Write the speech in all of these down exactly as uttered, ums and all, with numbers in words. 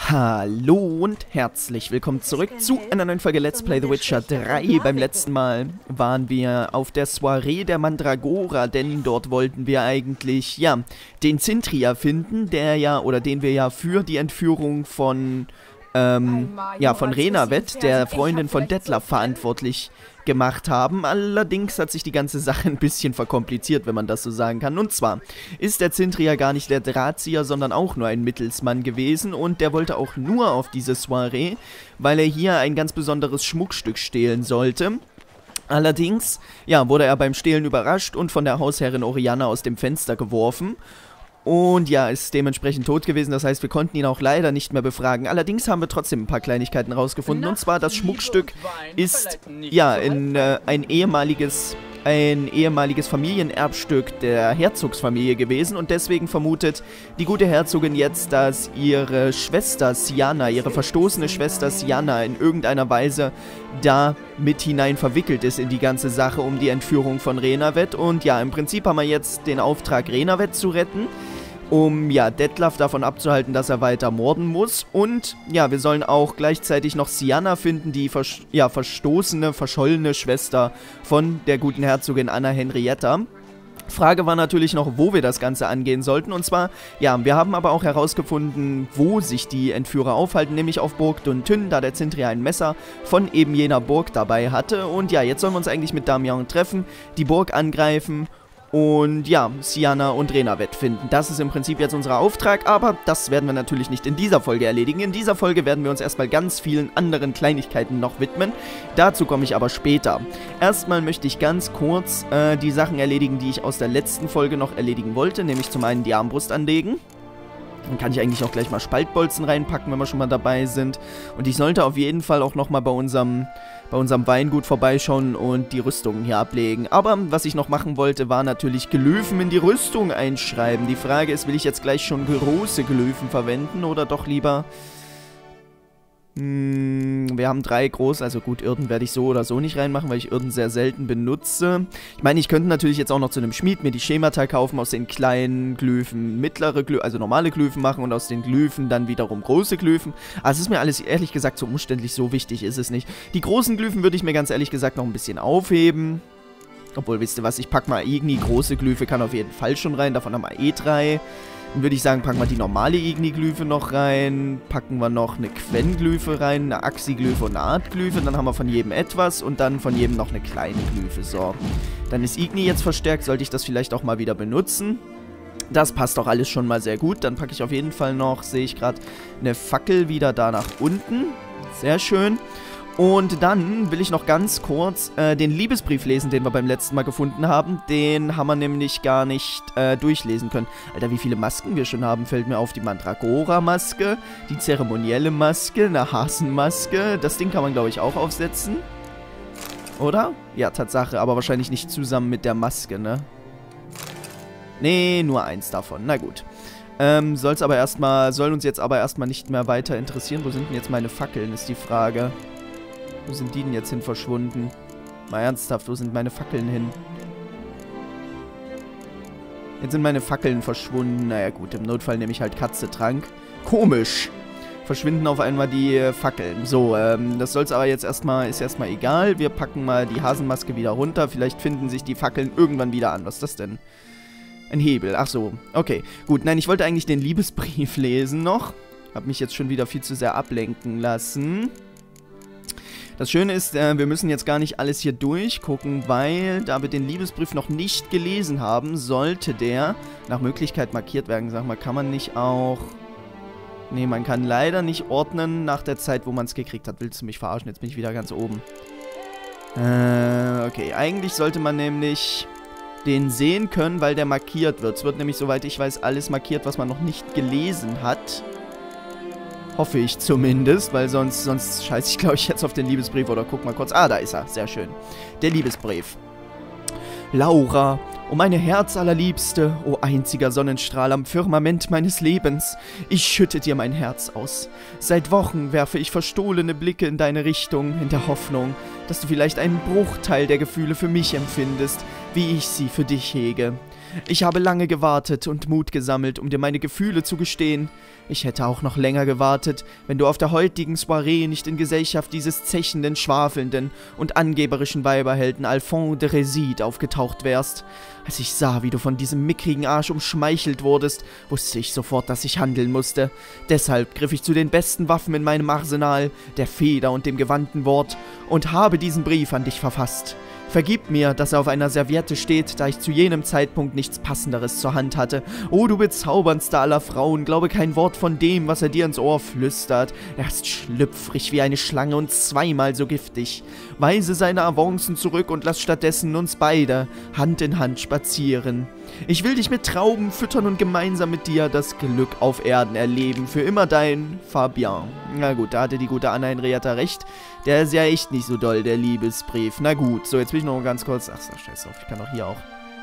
Hallo und herzlich willkommen zurück zu einer neuen Folge Let's Play The Witcher drei. Beim letzten Mal waren wir auf der Soiree der Mandragora, denn dort wollten wir eigentlich, ja, den Cintria finden, der ja, oder den wir ja für die Entführung von, ähm, ja, von Renavet, der Freundin von Detlef, verantwortlich gemacht haben. Allerdings hat sich die ganze Sache ein bisschen verkompliziert, wenn man das so sagen kann. Und zwar ist der Cintria gar nicht der Drahtzieher, sondern auch nur ein Mittelsmann gewesen. Und der wollte auch nur auf diese Soiree, weil er hier ein ganz besonderes Schmuckstück stehlen sollte. Allerdings, ja, wurde er beim Stehlen überrascht und von der Hausherrin Oriana aus dem Fenster geworfen. Und ja, ist dementsprechend tot gewesen, das heißt, wir konnten ihn auch leider nicht mehr befragen. Allerdings haben wir trotzdem ein paar Kleinigkeiten rausgefunden. Und zwar, das Schmuckstück ist, ja, in, äh, ein ehemaliges, ein ehemaliges Familienerbstück der Herzogsfamilie gewesen. Und deswegen vermutet die gute Herzogin jetzt, dass ihre Schwester Syanna, ihre verstoßene Schwester Syanna in irgendeiner Weise da mit hinein verwickelt ist in die ganze Sache um die Entführung von Renavet. Und ja, im Prinzip haben wir jetzt den Auftrag, Renavet zu retten, um, ja, Detlef davon abzuhalten, dass er weiter morden muss. Und, ja, wir sollen auch gleichzeitig noch Syanna finden, die, vers ja, verstoßene, verschollene Schwester von der guten Herzogin Anna Henrietta. Frage war natürlich noch, wo wir das Ganze angehen sollten. Und zwar, ja, wir haben aber auch herausgefunden, wo sich die Entführer aufhalten, nämlich auf Burg Duntyn, da der Cintria ein Messer von eben jener Burg dabei hatte. Und ja, jetzt sollen wir uns eigentlich mit Damian treffen, die Burg angreifen und ja, Syanna und Renavet finden. Das ist im Prinzip jetzt unser Auftrag, aber das werden wir natürlich nicht in dieser Folge erledigen. In dieser Folge werden wir uns erstmal ganz vielen anderen Kleinigkeiten noch widmen. Dazu komme ich aber später. Erstmal möchte ich ganz kurz äh, die Sachen erledigen, die ich aus der letzten Folge noch erledigen wollte, nämlich zum einen die Armbrust anlegen. Dann kann ich eigentlich auch gleich mal Spaltbolzen reinpacken, wenn wir schon mal dabei sind. Und ich sollte auf jeden Fall auch nochmal bei unserem, bei unserem Weingut vorbeischauen und die Rüstungen hier ablegen. Aber was ich noch machen wollte, war natürlich Glyphen in die Rüstung einschreiben. Die Frage ist, will ich jetzt gleich schon große Glyphen verwenden oder doch lieber... Hm, wir haben drei groß, also gut, Irden werde ich so oder so nicht reinmachen, weil ich Irden sehr selten benutze. Ich meine, ich könnte natürlich jetzt auch noch zu einem Schmied mir die Schemata kaufen, aus den kleinen Glyphen mittlere Glyphen, also normale Glyphen machen und aus den Glyphen dann wiederum große Glyphen. Aber es ist mir alles ehrlich gesagt so umständlich, so wichtig ist es nicht. Die großen Glyphen würde ich mir ganz ehrlich gesagt noch ein bisschen aufheben. Obwohl, wisst ihr was, ich packe mal Igni, große Glyphe kann auf jeden Fall schon rein, davon haben wir eh drei. Dann würde ich sagen, packen wir die normale Igni-Glyphe noch rein, packen wir noch eine Quen-Glyphe rein, eine Axi-Glyphe und eine Art-Glyphe, dann haben wir von jedem etwas und dann von jedem noch eine kleine Glyphe, so. Dann ist Igni jetzt verstärkt, sollte ich das vielleicht auch mal wieder benutzen. Das passt doch alles schon mal sehr gut, dann packe ich auf jeden Fall noch, sehe ich gerade, eine Fackel wieder da nach unten, sehr schön. Und dann will ich noch ganz kurz äh, den Liebesbrief lesen, den wir beim letzten Mal gefunden haben. Den haben wir nämlich gar nicht äh, durchlesen können. Alter, wie viele Masken wir schon haben, fällt mir auf. Die Mandragora-Maske, die zeremonielle Maske, eine Hasenmaske. Das Ding kann man, glaube ich, auch aufsetzen. Oder? Ja, Tatsache, aber wahrscheinlich nicht zusammen mit der Maske, ne? Nee, nur eins davon. Na gut. Ähm, soll's aber erstmal, soll uns jetzt aber erstmal nicht mehr weiter interessieren. Wo sind denn jetzt meine Fackeln, ist die Frage. Wo sind die denn jetzt hin verschwunden? Mal ernsthaft, wo sind meine Fackeln hin? Jetzt sind meine Fackeln verschwunden. Naja gut, im Notfall nehme ich halt Katze-Trank. Komisch. Verschwinden auf einmal die äh, Fackeln. So, ähm, das soll's aber jetzt erstmal, ist erstmal egal. Wir packen mal die Hasenmaske wieder runter. Vielleicht finden sich die Fackeln irgendwann wieder an. Was ist das denn? Ein Hebel. Ach so. Okay, gut. Nein, ich wollte eigentlich den Liebesbrief lesen noch. Hab mich jetzt schon wieder viel zu sehr ablenken lassen. Das Schöne ist, äh, wir müssen jetzt gar nicht alles hier durchgucken, weil, da wir den Liebesbrief noch nicht gelesen haben, sollte der nach Möglichkeit markiert werden. Sag mal, kann man nicht auch... Nee, man kann leider nicht ordnen nach der Zeit, wo man es gekriegt hat. Willst du mich verarschen? Jetzt bin ich wieder ganz oben. Äh, okay. Eigentlich sollte man nämlich den sehen können, weil der markiert wird. Es wird nämlich, soweit ich weiß, alles markiert, was man noch nicht gelesen hat. Hoffe ich zumindest, weil sonst, sonst scheiße ich, glaube ich, jetzt auf den Liebesbrief. Oder guck mal kurz. Ah, da ist er. Sehr schön. Der Liebesbrief. Laura, o meine Herzallerliebste, o einziger Sonnenstrahl am Firmament meines Lebens, ich schütte dir mein Herz aus. Seit Wochen werfe ich verstohlene Blicke in deine Richtung, in der Hoffnung, dass du vielleicht einen Bruchteil der Gefühle für mich empfindest, wie ich sie für dich hege. Ich habe lange gewartet und Mut gesammelt, um dir meine Gefühle zu gestehen. Ich hätte auch noch länger gewartet, wenn du auf der heutigen Soiree nicht in Gesellschaft dieses zechenden, schwafelnden und angeberischen Weiberhelden Alphonse de Réside aufgetaucht wärst. Als ich sah, wie du von diesem mickrigen Arsch umschmeichelt wurdest, wusste ich sofort, dass ich handeln musste. Deshalb griff ich zu den besten Waffen in meinem Arsenal, der Feder und dem gewandten Wort, und habe diesen Brief an dich verfasst. Vergib mir, dass er auf einer Serviette steht, da ich zu jenem Zeitpunkt nichts Passenderes zur Hand hatte. Oh, du bezauberndste aller Frauen, glaube kein Wort von dem, was er dir ins Ohr flüstert. Er ist schlüpfrig wie eine Schlange und zweimal so giftig. Weise seine Avancen zurück und lass stattdessen uns beide Hand in Hand spazieren. Ich will dich mit Trauben füttern und gemeinsam mit dir das Glück auf Erden erleben. Für immer dein Fabien. Na gut, da hatte die gute Anna Henrietta recht. Der ist ja echt nicht so doll, der Liebesbrief. Na gut, so, jetzt will ich noch ganz kurz... Ach so, scheiß drauf, ich kann doch hier auch...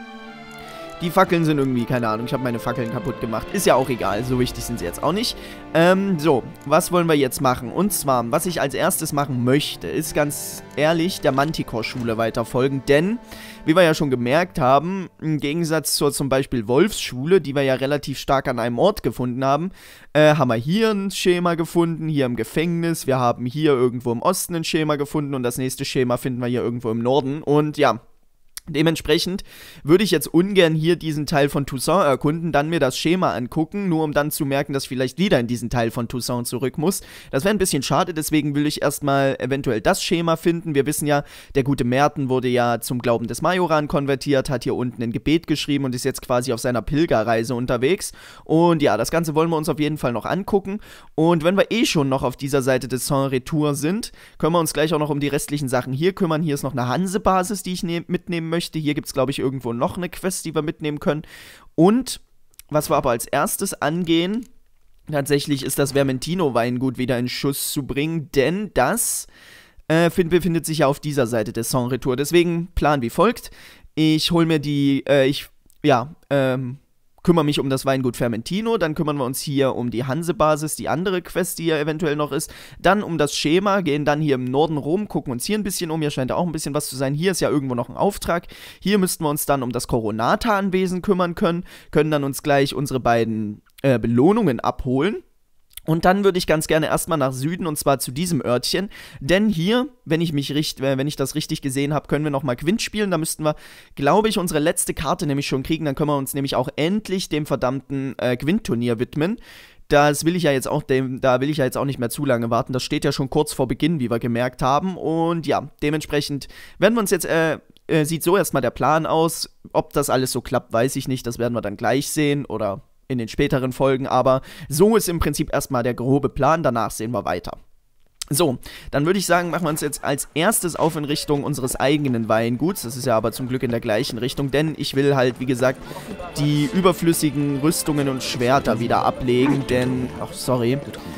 Die Fackeln sind irgendwie, keine Ahnung, ich habe meine Fackeln kaputt gemacht. Ist ja auch egal, so wichtig sind sie jetzt auch nicht. Ähm, so, was wollen wir jetzt machen? Und zwar, was ich als erstes machen möchte, ist ganz ehrlich der Manticore-Schule weiter folgen. Denn, wie wir ja schon gemerkt haben, im Gegensatz zur zum Beispiel Wolfsschule, die wir ja relativ stark an einem Ort gefunden haben, äh, haben wir hier ein Schema gefunden, hier im Gefängnis. Wir haben hier irgendwo im Osten ein Schema gefunden und das nächste Schema finden wir hier irgendwo im Norden. Und ja... Dementsprechend würde ich jetzt ungern hier diesen Teil von Toussaint erkunden, dann mir das Schema angucken, nur um dann zu merken, dass ich vielleicht wieder in diesen Teil von Toussaint zurück muss. Das wäre ein bisschen schade, deswegen will ich erstmal eventuell das Schema finden. Wir wissen ja, der gute Merten wurde ja zum Glauben des Majoran konvertiert, hat hier unten ein Gebet geschrieben und ist jetzt quasi auf seiner Pilgerreise unterwegs. Und ja, das Ganze wollen wir uns auf jeden Fall noch angucken. Und wenn wir eh schon noch auf dieser Seite des Saint-Retour sind, können wir uns gleich auch noch um die restlichen Sachen hier kümmern. Hier ist noch eine Hanse-Basis, die ich ne- mitnehmen möchte. Hier gibt es, glaube ich, irgendwo noch eine Quest, die wir mitnehmen können. Und was wir aber als erstes angehen, tatsächlich ist das Vermentino-Weingut wieder in Schuss zu bringen, denn das äh, find, befindet sich ja auf dieser Seite des Saint-Retour. Deswegen Plan wie folgt. Ich hole mir die, äh, ich, ja, ähm, kümmere mich um das Weingut Vermentino, dann kümmern wir uns hier um die Hanse-Basis, die andere Quest, die hier eventuell noch ist, dann um das Schema, gehen dann hier im Norden rum, gucken uns hier ein bisschen um, hier scheint ja auch ein bisschen was zu sein, hier ist ja irgendwo noch ein Auftrag, hier müssten wir uns dann um das Coronata-Anwesen kümmern können, können dann uns gleich unsere beiden äh, Belohnungen abholen. Und dann würde ich ganz gerne erstmal nach Süden, und zwar zu diesem Örtchen, denn hier, wenn ich mich richt, äh, wenn ich das richtig gesehen habe, können wir nochmal Quint spielen, da müssten wir, glaube ich, unsere letzte Karte nämlich schon kriegen, dann können wir uns nämlich auch endlich dem verdammten äh, Quint-Turnier widmen. Das will ich ja jetzt auch, dem, da will ich ja jetzt auch nicht mehr zu lange warten, das steht ja schon kurz vor Beginn, wie wir gemerkt haben, und ja, dementsprechend werden wir uns jetzt, äh, äh sieht so erstmal der Plan aus, ob das alles so klappt, weiß ich nicht, das werden wir dann gleich sehen, oder in den späteren Folgen, aber so ist im Prinzip erstmal der grobe Plan, danach sehen wir weiter. So, dann würde ich sagen, machen wir uns jetzt als erstes auf in Richtung unseres eigenen Weinguts, das ist ja aber zum Glück in der gleichen Richtung, denn ich will halt, wie gesagt, die überflüssigen Rüstungen und Schwerter wieder ablegen, denn, ach sorry,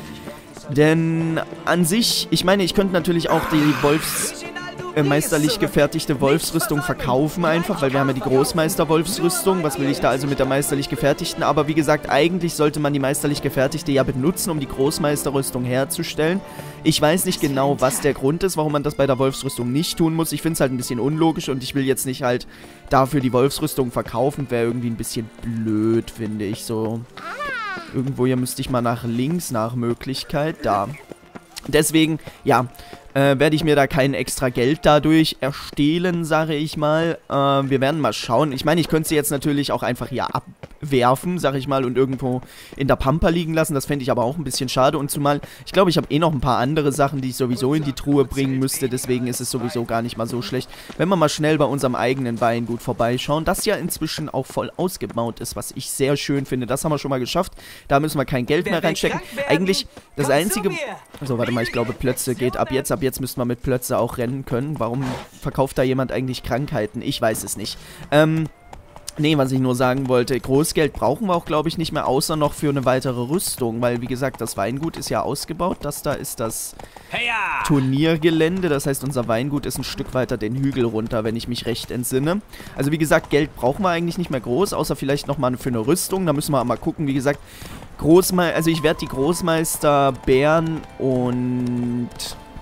denn an sich, ich meine, ich könnte natürlich auch die Wolfs... meisterlich gefertigte Wolfsrüstung verkaufen einfach, weil wir haben ja die Großmeister-Wolfsrüstung. Was will ich da also mit der meisterlich gefertigten? Aber wie gesagt, eigentlich sollte man die meisterlich gefertigte ja benutzen, um die Großmeisterrüstung herzustellen. Ich weiß nicht genau, was der Grund ist, warum man das bei der Wolfsrüstung nicht tun muss. Ich finde es halt ein bisschen unlogisch und ich will jetzt nicht halt dafür die Wolfsrüstung verkaufen. Wäre irgendwie ein bisschen blöd, finde ich. So, irgendwo hier müsste ich mal nach links, nach Möglichkeit. Da. Deswegen, ja, äh, werde ich mir da kein extra Geld dadurch erstehlen, sage ich mal. Äh, wir werden mal schauen. Ich meine, ich könnte sie jetzt natürlich auch einfach hier abwerfen, sage ich mal, und irgendwo in der Pampa liegen lassen. Das fände ich aber auch ein bisschen schade. Und zumal, ich glaube, ich habe eh noch ein paar andere Sachen, die ich sowieso in die Truhe bringen müsste. Deswegen ist es sowieso gar nicht mal so schlecht, wenn wir mal schnell bei unserem eigenen Weingut vorbeischauen. Das ja inzwischen auch voll ausgebaut ist, was ich sehr schön finde. Das haben wir schon mal geschafft. Da müssen wir kein Geld mehr reinstecken. Eigentlich das einzige... So, warte mal, ich glaube, Plötze geht ab jetzt. Ab jetzt müssten wir mit Plötze auch rennen können. Warum verkauft da jemand eigentlich Krankheiten? Ich weiß es nicht. Ähm... Nee, was ich nur sagen wollte, Großgeld brauchen wir auch, glaube ich, nicht mehr, außer noch für eine weitere Rüstung, weil, wie gesagt, das Weingut ist ja ausgebaut. Das da ist das Turniergelände, das heißt, unser Weingut ist ein Stück weiter den Hügel runter, wenn ich mich recht entsinne. Also, wie gesagt, Geld brauchen wir eigentlich nicht mehr groß, außer vielleicht nochmal für eine Rüstung. Da müssen wir mal gucken, wie gesagt, Großmeister, also ich werde die Großmeister Bären und...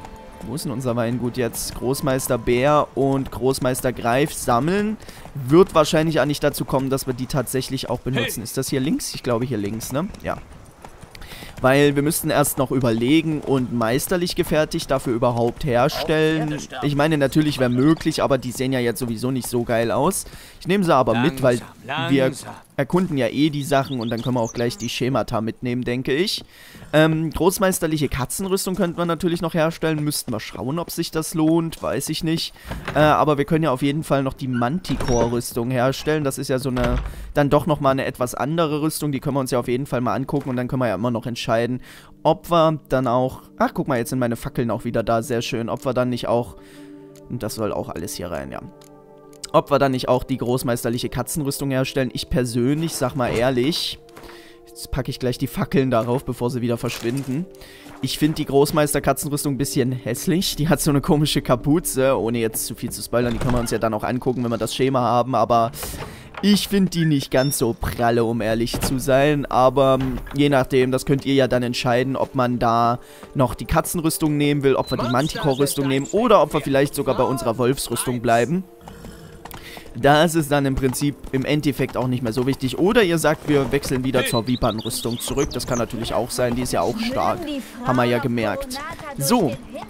Wo ist denn unser Weingut jetzt? Großmeister Bär und Großmeister Greif sammeln. Wird wahrscheinlich auch nicht dazu kommen, dass wir die tatsächlich auch benutzen. Ist das hier links? Ich glaube hier links, ne? Ja. Weil wir müssten erst noch überlegen und meisterlich gefertigt dafür überhaupt herstellen. Ich meine, natürlich wäre möglich, aber die sehen ja jetzt sowieso nicht so geil aus. Ich nehme sie aber mit, weil wir erkunden ja eh die Sachen und dann können wir auch gleich die Schemata mitnehmen, denke ich. Ähm, großmeisterliche Katzenrüstung könnten wir natürlich noch herstellen. Müssten wir schauen, ob sich das lohnt, weiß ich nicht. Äh, aber wir können ja auf jeden Fall noch die Manticore-Rüstung herstellen. Das ist ja so eine, dann doch nochmal eine etwas andere Rüstung. Die können wir uns ja auf jeden Fall mal angucken und dann können wir ja immer noch entscheiden, ob wir dann auch, ach guck mal, jetzt sind meine Fackeln auch wieder da, sehr schön, ob wir dann nicht auch, und das soll auch alles hier rein, ja. Ob wir dann nicht auch die großmeisterliche Katzenrüstung herstellen. Ich persönlich, sag mal ehrlich, jetzt packe ich gleich die Fackeln darauf, bevor sie wieder verschwinden. Ich finde die Großmeister-Katzenrüstung ein bisschen hässlich. Die hat so eine komische Kapuze, ohne jetzt zu viel zu spoilern. Die können wir uns ja dann auch angucken, wenn wir das Schema haben, aber ich finde die nicht ganz so pralle, um ehrlich zu sein. Aber je nachdem, das könnt ihr ja dann entscheiden, ob man da noch die Katzenrüstung nehmen will, ob wir die Manticore-Rüstung nehmen oder ob wir vielleicht sogar bei unserer Wolfsrüstung bleiben. Da ist es dann im Prinzip im Endeffekt auch nicht mehr so wichtig. Oder ihr sagt, wir wechseln wieder zur Vipern-Rüstung zurück. Das kann natürlich auch sein. Die ist ja auch stark. Haben wir ja gemerkt. So.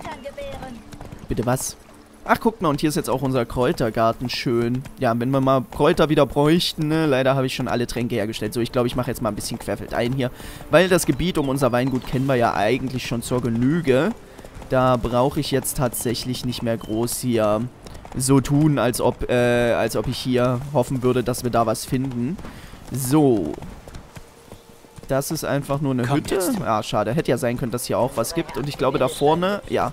Bitte was? Ach, guckt mal. Und hier ist jetzt auch unser Kräutergarten schön. Ja, wenn wir mal Kräuter wieder bräuchten, ne? Leider habe ich schon alle Tränke hergestellt. So, ich glaube, ich mache jetzt mal ein bisschen querfeldein hier. Weil das Gebiet um unser Weingut kennen wir ja eigentlich schon zur Genüge. Da brauche ich jetzt tatsächlich nicht mehr groß hier so tun, als ob, äh, als ob ich hier hoffen würde, dass wir da was finden. So. Das ist einfach nur eine Hütte. Ah, schade. Hätte ja sein können, dass hier auch was gibt. Und ich glaube, da vorne, ja,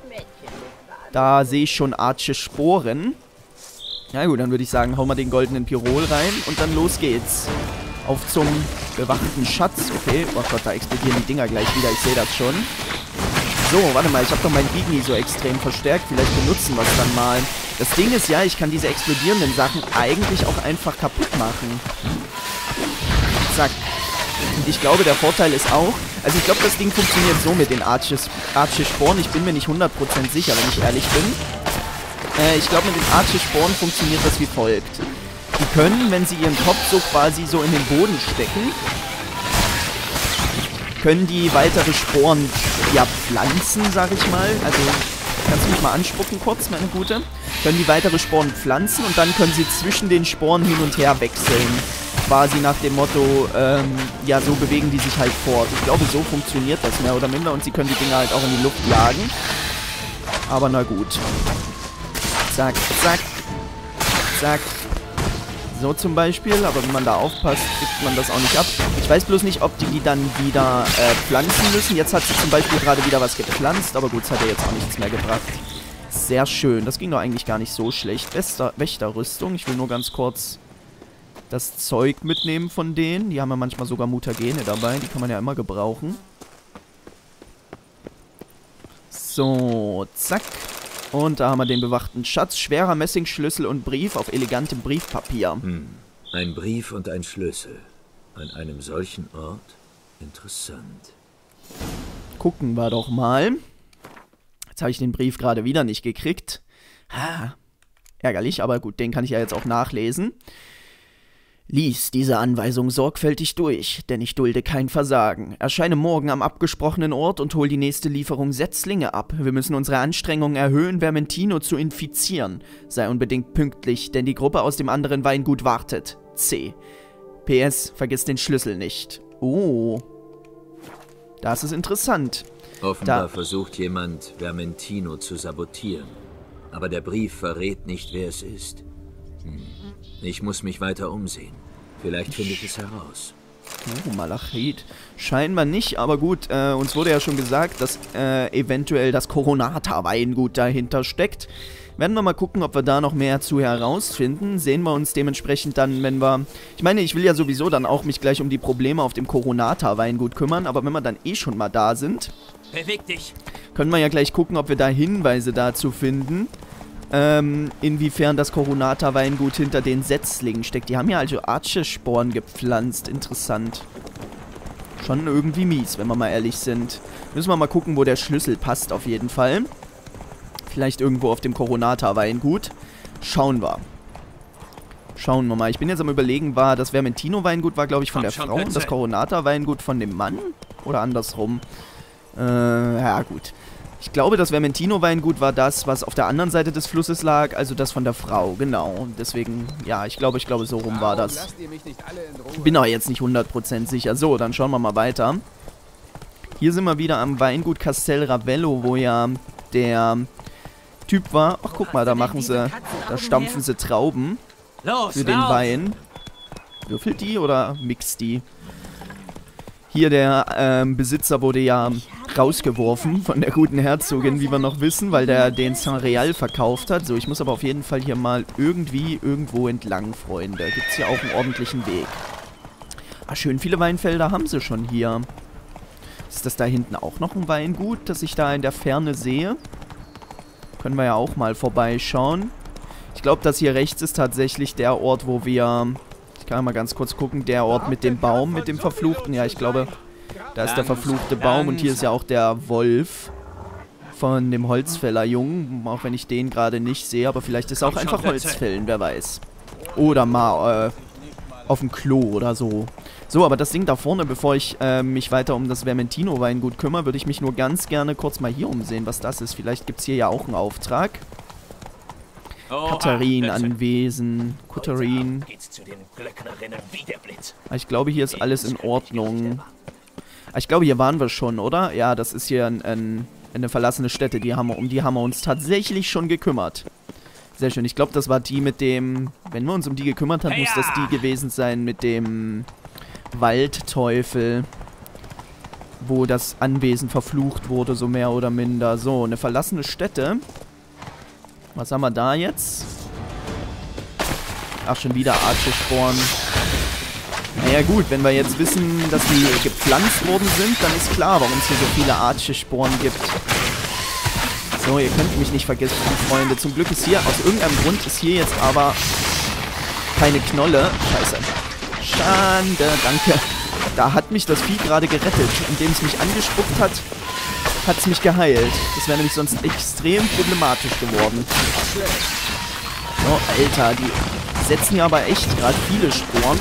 da sehe ich schon Arche Sporen. Na gut, dann würde ich sagen, hauen wir den goldenen Pirol rein und dann los geht's. Auf zum bewachten Schatz. Okay, oh Gott, da explodieren die Dinger gleich wieder. Ich sehe das schon. So, warte mal, ich habe doch mein Igni so extrem verstärkt. Vielleicht benutzen wir es dann mal. Das Ding ist ja, ich kann diese explodierenden Sachen eigentlich auch einfach kaputt machen. Zack. Und ich glaube, der Vorteil ist auch, also ich glaube, das Ding funktioniert so mit den Arche-Sporen. Ich bin mir nicht hundert Prozent sicher, wenn ich ehrlich bin. Äh, ich glaube, mit den Arche-Sporen funktioniert das wie folgt. Die können, wenn sie ihren Kopf so quasi so in den Boden stecken, können die weitere Sporen, ja, pflanzen, sag ich mal. Also, kannst du mich mal anspucken kurz, meine Gute? Können die weitere Sporen pflanzen und dann können sie zwischen den Sporen hin und her wechseln. Quasi nach dem Motto, ähm, ja, so bewegen die sich halt fort. Ich glaube, so funktioniert das mehr oder minder und sie können die Dinger halt auch in die Luft jagen. Aber na gut. Zack, zack, zack. So zum Beispiel, aber wenn man da aufpasst, kriegt man das auch nicht ab. Ich weiß bloß nicht, ob die die dann wieder äh, pflanzen müssen. Jetzt hat sie zum Beispiel gerade wieder was gepflanzt, aber gut, es hat ja jetzt auch nichts mehr gebracht. Sehr schön, das ging doch eigentlich gar nicht so schlecht. Wächter, Wächterrüstung, ich will nur ganz kurz das Zeug mitnehmen von denen. Die haben ja manchmal sogar Mutagene dabei, die kann man ja immer gebrauchen. So, zack. Und da haben wir den bewachten Schatz. Schwerer Messingschlüssel und Brief auf elegantem Briefpapier. Hm. Ein Brief und ein Schlüssel. An einem solchen Ort? Interessant. Gucken wir doch mal. Jetzt habe ich den Brief gerade wieder nicht gekriegt. Ha, ärgerlich, aber gut, den kann ich ja jetzt auch nachlesen. Lies diese Anweisung sorgfältig durch, denn ich dulde kein Versagen. Erscheine morgen am abgesprochenen Ort und hol die nächste Lieferung Setzlinge ab. Wir müssen unsere Anstrengungen erhöhen, Vermentino zu infizieren. Sei unbedingt pünktlich, denn die Gruppe aus dem anderen Weingut wartet. C. P S. Vergiss den Schlüssel nicht. Oh. Das ist interessant. Offenbar da versucht jemand, Vermentino zu sabotieren. Aber der Brief verrät nicht, wer es ist. Hm. Ich muss mich weiter umsehen. Vielleicht finde ich es heraus. Oh, Malachit. Scheinbar nicht, aber gut, äh, uns wurde ja schon gesagt, dass äh, eventuell das Coronata-Weingut dahinter steckt. Werden wir mal gucken, ob wir da noch mehr zu herausfinden. Sehen wir uns dementsprechend dann, wenn wir... Ich meine, ich will ja sowieso dann auch mich gleich um die Probleme auf dem Coronata-Weingut kümmern, aber wenn wir dann eh schon mal da sind, beweg dich, können wir ja gleich gucken, ob wir da Hinweise dazu finden, ähm, inwiefern das Coronata-Weingut hinter den Setzlingen steckt. Die haben ja also Arche-Sporen gepflanzt. Interessant. Schon irgendwie mies, wenn wir mal ehrlich sind. Müssen wir mal gucken, wo der Schlüssel passt auf jeden Fall. Vielleicht irgendwo auf dem Coronata-Weingut. Schauen wir. Schauen wir mal. Ich bin jetzt am Überlegen, war das Vermentino-Weingut war, glaube ich, von der Frau und das Coronata-Weingut von dem Mann? Oder andersrum? Äh, ja gut. Ich glaube, das Vermentino-Weingut war das, was auf der anderen Seite des Flusses lag, also das von der Frau, genau. Deswegen, ja, ich glaube, ich glaube, so rum war das. Bin aber jetzt nicht hundert Prozent sicher. So, dann schauen wir mal weiter. Hier sind wir wieder am Weingut Castel Ravello, wo ja der Typ war. Ach, guck mal, da machen sie, da stampfen sie Trauben für den Wein. Würfelt die oder mixt die? Hier, der ähm, Besitzer wurde ja rausgeworfen von der guten Herzogin, wie wir noch wissen, weil der den Saint-Réal verkauft hat. So, ich muss aber auf jeden Fall hier mal irgendwie irgendwo entlang, Freunde. Gibt's hier auch einen ordentlichen Weg. Ah, schön viele Weinfelder haben sie schon hier. Ist das da hinten auch noch ein Weingut, das ich da in der Ferne sehe? Können wir ja auch mal vorbeischauen. Ich glaube, das hier rechts ist tatsächlich der Ort, wo wir... Ich kann mal ganz kurz gucken. Der Ort mit dem Baum, mit dem Verfluchten. Ja, ich glaube, da ist der verfluchte Baum. Und hier ist ja auch der Wolf von dem Holzfällerjungen. Auch wenn ich den gerade nicht sehe. Aber vielleicht ist auch einfach Holzfällen, wer weiß. Oder mal äh, auf dem Klo oder so. So, aber das Ding da vorne, bevor ich äh, mich weiter um das Vermentino-Weingut kümmere, würde ich mich nur ganz gerne kurz mal hier umsehen, was das ist. Vielleicht gibt es hier ja auch einen Auftrag. Katharin anwesend. Katharin. Ich glaube, hier ist alles in Ordnung. Ich glaube, hier waren wir schon, oder? Ja, das ist hier ein, ein, eine verlassene Stätte. Die haben wir, um die haben wir uns tatsächlich schon gekümmert. Sehr schön. Ich glaube, das war die mit dem... Wenn wir uns um die gekümmert haben, muss das die gewesen sein mit dem Waldteufel. Wo das Anwesen verflucht wurde, so mehr oder minder. So, eine verlassene Stätte. Was haben wir da jetzt? Ach, schon wieder Arche-Sporen. Naja gut, wenn wir jetzt wissen, dass die gepflanzt worden sind, dann ist klar, warum es hier so viele Arche-Sporen gibt. So, ihr könnt mich nicht vergessen, Freunde. Zum Glück ist hier, aus irgendeinem Grund ist hier jetzt aber keine Knolle. Scheiße. Schande, danke. Da hat mich das Vieh gerade gerettet. Indem es mich angespuckt hat, hat es mich geheilt. Das wäre nämlich sonst extrem problematisch geworden. So, Alter, die setzen hier aber echt gerade viele Sporen,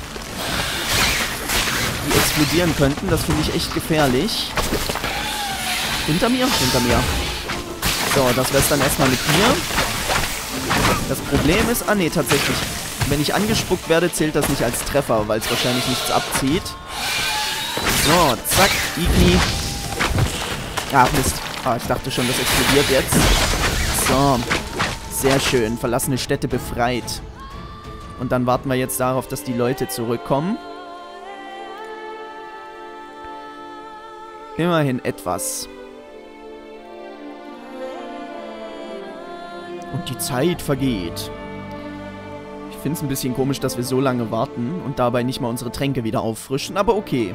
die explodieren könnten. Das finde ich echt gefährlich. Hinter mir? Hinter mir. So, das wär's dann erstmal mit mir. Das Problem ist... Ah, nee, tatsächlich. Wenn ich angespuckt werde, zählt das nicht als Treffer, weil es wahrscheinlich nichts abzieht. So, zack, Igni. Ah, Mist. Ah, ich dachte schon, das explodiert jetzt. So. Sehr schön. Verlassene Städte befreit. Und dann warten wir jetzt darauf, dass die Leute zurückkommen. Immerhin etwas. Und die Zeit vergeht. Ich finde es ein bisschen komisch, dass wir so lange warten und dabei nicht mal unsere Tränke wieder auffrischen, aber okay.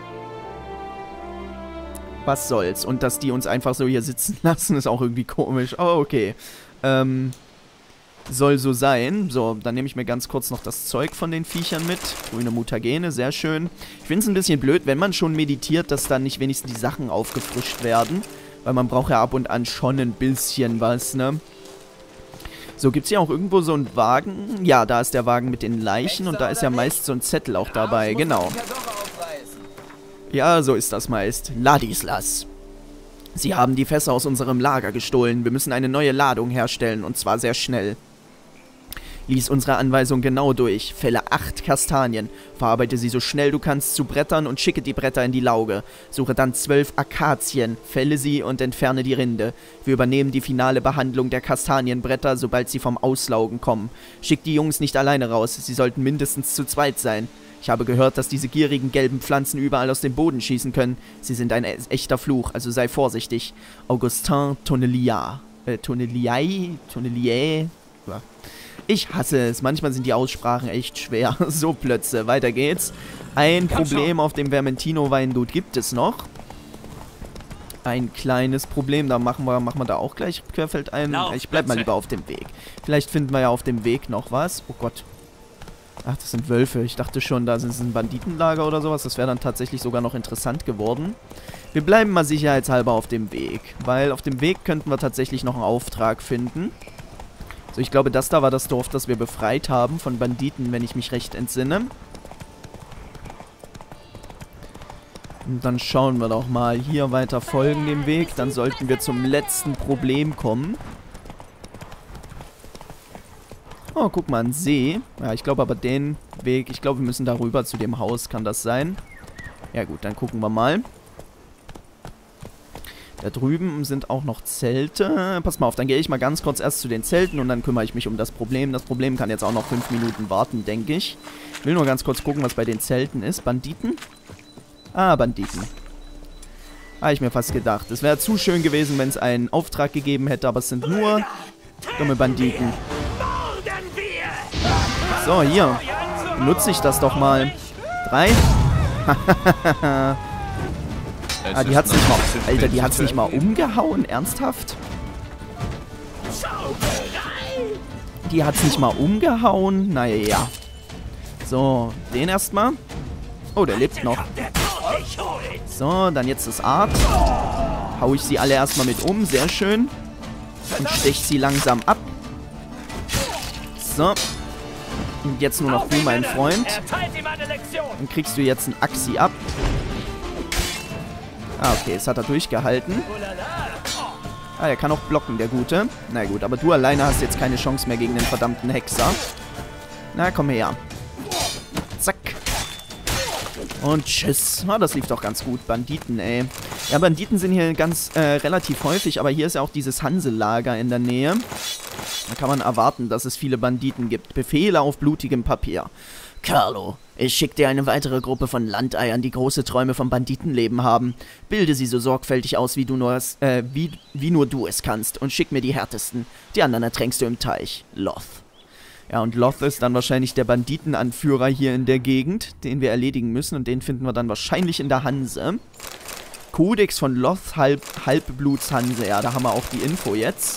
Was soll's. Und dass die uns einfach so hier sitzen lassen, ist auch irgendwie komisch. Aber okay. Ähm, soll so sein. So, dann nehme ich mir ganz kurz noch das Zeug von den Viechern mit. Grüne Mutagene, sehr schön. Ich finde es ein bisschen blöd, wenn man schon meditiert, dass dann nicht wenigstens die Sachen aufgefrischt werden. Weil man braucht ja ab und an schon ein bisschen was, ne? So, gibt es hier auch irgendwo so einen Wagen? Ja, da ist der Wagen mit den Leichen und da ist ja meist so ein Zettel auch dabei, genau. Ja, so ist das meist. Ladislas. Sie haben die Fässer aus unserem Lager gestohlen. Wir müssen eine neue Ladung herstellen und zwar sehr schnell. Lies unsere Anweisung genau durch. Fälle acht Kastanien. Verarbeite sie so schnell du kannst zu Brettern und schicke die Bretter in die Lauge. Suche dann zwölf Akazien, fälle sie und entferne die Rinde. Wir übernehmen die finale Behandlung der Kastanienbretter, sobald sie vom Auslaugen kommen. Schick die Jungs nicht alleine raus. Sie sollten mindestens zu zweit sein. Ich habe gehört, dass diese gierigen gelben Pflanzen überall aus dem Boden schießen können. Sie sind ein echter Fluch, also sei vorsichtig. Augustin Tonnelier. Äh, Tonnelier? Tonnelier? Ja. Ich hasse es. Manchmal sind die Aussprachen echt schwer. So, Plötze. Weiter geht's. Ein Problem auf dem Vermentino-Weingut gibt es noch. Ein kleines Problem. Da machen wir, machen wir da auch gleich querfeldein. Ich bleib mal lieber auf dem Weg. Vielleicht finden wir ja auf dem Weg noch was. Oh Gott. Ach, das sind Wölfe. Ich dachte schon, da ist ein Banditenlager oder sowas. Das wäre dann tatsächlich sogar noch interessant geworden. Wir bleiben mal sicherheitshalber auf dem Weg. Weil auf dem Weg könnten wir tatsächlich noch einen Auftrag finden. So, ich glaube, das da war das Dorf, das wir befreit haben von Banditen, wenn ich mich recht entsinne. Und dann schauen wir doch mal hier weiter folgen dem Weg. Dann sollten wir zum letzten Problem kommen. Oh, guck mal, ein See. Ja, ich glaube aber den Weg, ich glaube, wir müssen darüber zu dem Haus, kann das sein? Ja gut, dann gucken wir mal. Da drüben sind auch noch Zelte. Pass mal auf, dann gehe ich mal ganz kurz erst zu den Zelten und dann kümmere ich mich um das Problem. Das Problem kann jetzt auch noch fünf Minuten warten, denke ich. Ich will nur ganz kurz gucken, was bei den Zelten ist. Banditen? Ah, Banditen. Habe ich mir fast gedacht. Es wäre zu schön gewesen, wenn es einen Auftrag gegeben hätte, aber es sind nur dumme Banditen. So, hier. Nutze ich das doch mal. Drei. Ah, die hat's nicht mal... Alter, die hat's nicht mal umgehauen? Ernsthaft? Die hat's nicht mal umgehauen? Naja. So, den erstmal. Oh, der lebt noch. So, dann jetzt das Art. Hau ich sie alle erstmal mit um. Sehr schön. Und stech sie langsam ab. So. Und jetzt nur noch du, mein Freund. Dann kriegst du jetzt ein Axi ab. Ah, okay, jetzt hat er durchgehalten. Ah, er kann auch blocken, der Gute. Na gut, aber du alleine hast jetzt keine Chance mehr gegen den verdammten Hexer. Na, komm her. Zack. Und tschüss. Ah, das lief doch ganz gut. Banditen, ey. Ja, Banditen sind hier ganz äh, relativ häufig, aber hier ist ja auch dieses Hanselager in der Nähe. Da kann man erwarten, dass es viele Banditen gibt. Befehle auf blutigem Papier. Carlo, ich schicke dir eine weitere Gruppe von Landeiern, die große Träume vom Banditenleben haben. Bilde sie so sorgfältig aus, wie, du nur es, äh, wie, wie nur du es kannst und schick mir die härtesten. Die anderen ertränkst du im Teich. Loth. Ja, und Loth ist dann wahrscheinlich der Banditenanführer hier in der Gegend, den wir erledigen müssen. Und den finden wir dann wahrscheinlich in der Hanse. Kodex von Loth, Halb, Halbblutshanse. Ja, da haben wir auch die Info jetzt.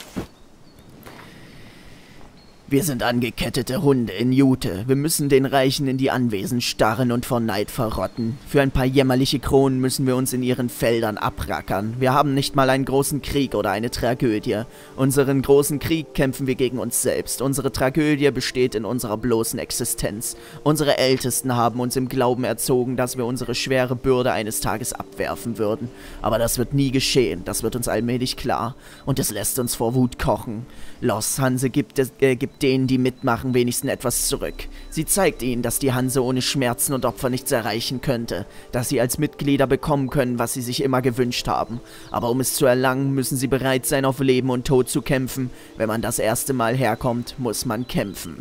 Wir sind angekettete Hunde in Jute. Wir müssen den Reichen in die Anwesen starren und vor Neid verrotten. Für ein paar jämmerliche Kronen müssen wir uns in ihren Feldern abrackern. Wir haben nicht mal einen großen Krieg oder eine Tragödie. Unseren großen Krieg kämpfen wir gegen uns selbst. Unsere Tragödie besteht in unserer bloßen Existenz. Unsere Ältesten haben uns im Glauben erzogen, dass wir unsere schwere Bürde eines Tages abwerfen würden. Aber das wird nie geschehen. Das wird uns allmählich klar. Und es lässt uns vor Wut kochen. Los Hanse gibt, äh, gibt denen, die mitmachen, wenigstens etwas zurück. Sie zeigt ihnen, dass die Hanse ohne Schmerzen und Opfer nichts erreichen könnte, dass sie als Mitglieder bekommen können, was sie sich immer gewünscht haben. Aber um es zu erlangen, müssen sie bereit sein, auf Leben und Tod zu kämpfen. Wenn man das erste Mal herkommt, muss man kämpfen.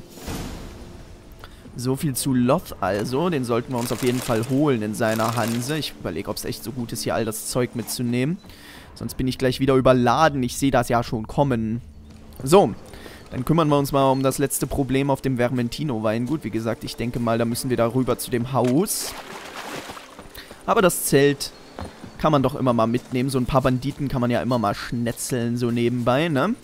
So viel zu Loth also, den sollten wir uns auf jeden Fall holen in seiner Hanse. Ich überlege, ob es echt so gut ist, hier all das Zeug mitzunehmen. Sonst bin ich gleich wieder überladen, ich sehe das ja schon kommen. So, dann kümmern wir uns mal um das letzte Problem auf dem Vermentino-Weingut. Wie gesagt, ich denke mal, da müssen wir da rüber zu dem Haus. Aber das Zelt kann man doch immer mal mitnehmen. So ein paar Banditen kann man ja immer mal schnetzeln, so nebenbei, ne?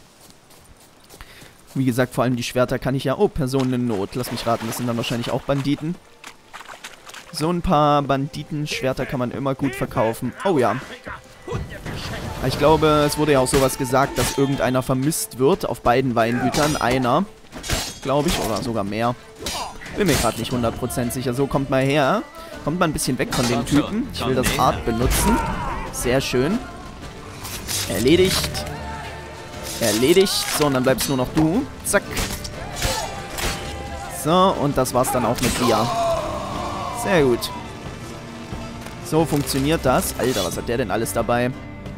Wie gesagt, vor allem die Schwerter kann ich ja... Oh, Personen in Not. Lass mich raten, das sind dann wahrscheinlich auch Banditen. So ein paar Banditenschwerter kann man immer gut verkaufen. Oh ja. Ich glaube, es wurde ja auch sowas gesagt, dass irgendeiner vermisst wird auf beiden Weingütern. Einer, glaube ich, oder sogar mehr. Bin mir gerade nicht hundert Prozent sicher. So, kommt mal her. Kommt mal ein bisschen weg von dem Typen. Ich will das Art benutzen. Sehr schön. Erledigt. Erledigt. So, und dann bleibst nur noch du. Zack. So, und das war's dann auch mit dir. Sehr gut. So funktioniert das. Alter, was hat der denn alles dabei?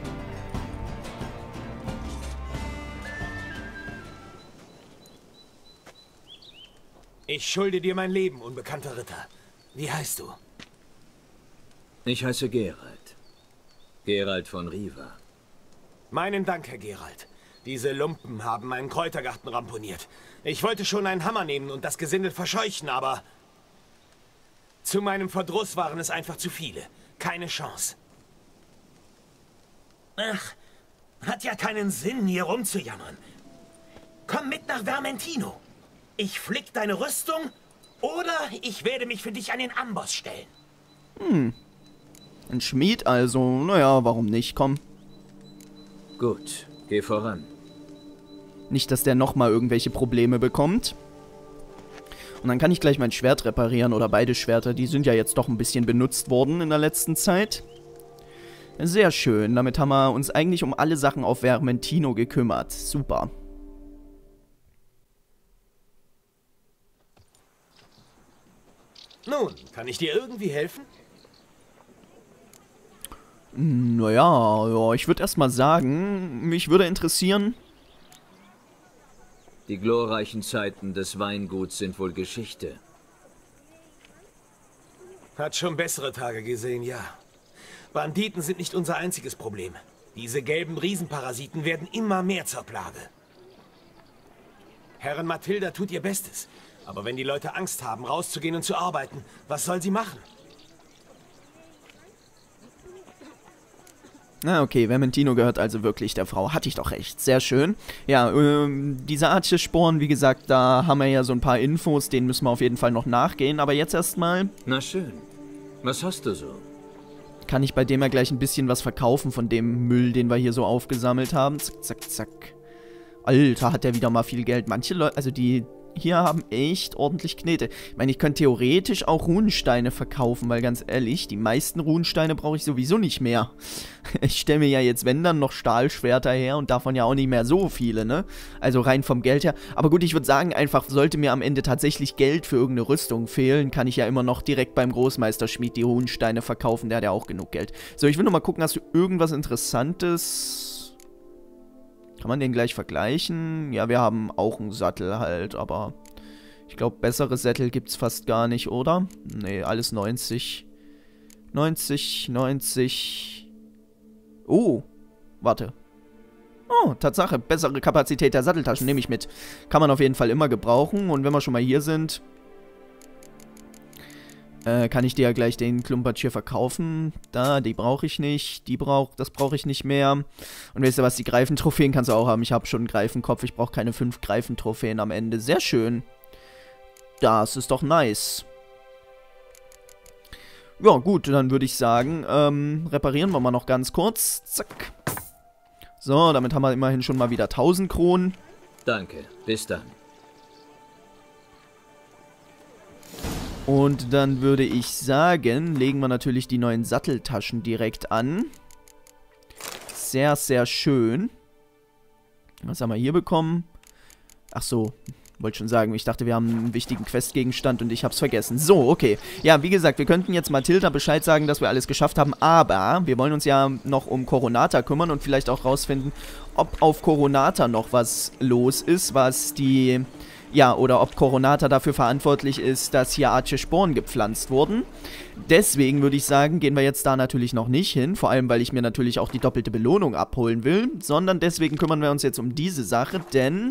Ich schulde dir mein Leben, unbekannter Ritter. Wie heißt du? Ich heiße Geralt. Geralt von Riva. Meinen Dank, Herr Geralt. Diese Lumpen haben meinen Kräutergarten ramponiert. Ich wollte schon einen Hammer nehmen und das Gesindel verscheuchen, aber... Zu meinem Verdruss waren es einfach zu viele. Keine Chance. Ach, hat ja keinen Sinn, hier rumzujammern. Komm mit nach Vermentino. Ich flick deine Rüstung oder ich werde mich für dich an den Amboss stellen. Hm. Ein Schmied also. Naja, warum nicht? Komm. Gut, geh voran. Nicht, dass der nochmal irgendwelche Probleme bekommt. Und dann kann ich gleich mein Schwert reparieren oder beide Schwerter. Die sind ja jetzt doch ein bisschen benutzt worden in der letzten Zeit. Sehr schön. Damit haben wir uns eigentlich um alle Sachen auf Vermentino gekümmert. Super. Nun, kann ich dir irgendwie helfen? Naja, ja, ich würde erstmal sagen, mich würde interessieren... Die glorreichen Zeiten des Weinguts sind wohl Geschichte. Hat schon bessere Tage gesehen, ja. Banditen sind nicht unser einziges Problem. Diese gelben Riesenparasiten werden immer mehr zur Plage. Herrin Mathilda tut ihr Bestes. Aber wenn die Leute Angst haben, rauszugehen und zu arbeiten, was soll sie machen? Ah, okay, Vermentino gehört also wirklich der Frau. Hatte ich doch recht. Sehr schön. Ja, ähm, diese Arche-Sporen, wie gesagt, da haben wir ja so ein paar Infos, denen müssen wir auf jeden Fall noch nachgehen. Aber jetzt erstmal... Na schön. Was hast du so? Kann ich bei dem ja gleich ein bisschen was verkaufen von dem Müll, den wir hier so aufgesammelt haben. Zack, zack, zack. Alter, hat der wieder mal viel Geld. Manche Leute, also die... hier haben echt ordentlich Knete. Ich meine, ich könnte theoretisch auch Runensteine verkaufen, weil ganz ehrlich, die meisten Runensteine brauche ich sowieso nicht mehr. Ich stelle mir ja jetzt, wenn dann, noch Stahlschwerter her und davon ja auch nicht mehr so viele, ne? Also rein vom Geld her. Aber gut, ich würde sagen, einfach, sollte mir am Ende tatsächlich Geld für irgendeine Rüstung fehlen, kann ich ja immer noch direkt beim Großmeisterschmied die Runensteine verkaufen, der hat ja auch genug Geld. So, ich will nur mal gucken, hast du irgendwas Interessantes... Kann man den gleich vergleichen? Ja, wir haben auch einen Sattel halt, aber ich glaube, bessere Sättel gibt es fast gar nicht, oder? Nee, alles neunzig. neunzig, neunzig. Oh, warte. Oh, Tatsache, bessere Kapazität der Satteltaschen nehme ich mit. Kann man auf jeden Fall immer gebrauchen. Und wenn wir schon mal hier sind, äh, kann ich dir ja gleich den Klumpatsch hier verkaufen. Da, die brauche ich nicht. Die brauch, das brauche ich nicht mehr. Und weißt du was, die Greifentrophäen kannst du auch haben. Ich habe schon einen Greifenkopf. Ich brauche keine fünf Greifentrophäen am Ende. Sehr schön. Das ist doch nice. Ja, gut, dann würde ich sagen, ähm, reparieren wir mal noch ganz kurz. Zack. So, damit haben wir immerhin schon mal wieder tausend Kronen. Danke, bis dann. Und dann würde ich sagen, legen wir natürlich die neuen Satteltaschen direkt an. Sehr, sehr schön. Was haben wir hier bekommen? Ach so, wollte schon sagen, ich dachte, wir haben einen wichtigen Questgegenstand und ich hab's vergessen. So, okay. Ja, wie gesagt, wir könnten jetzt Mathilda Bescheid sagen, dass wir alles geschafft haben, aber wir wollen uns ja noch um Coronata kümmern und vielleicht auch rausfinden, ob auf Coronata noch was los ist, was die... Ja, oder ob Coronata dafür verantwortlich ist, dass hier Arche-Sporen gepflanzt wurden. Deswegen würde ich sagen, gehen wir jetzt da natürlich noch nicht hin. Vor allem, weil ich mir natürlich auch die doppelte Belohnung abholen will. Sondern deswegen kümmern wir uns jetzt um diese Sache, denn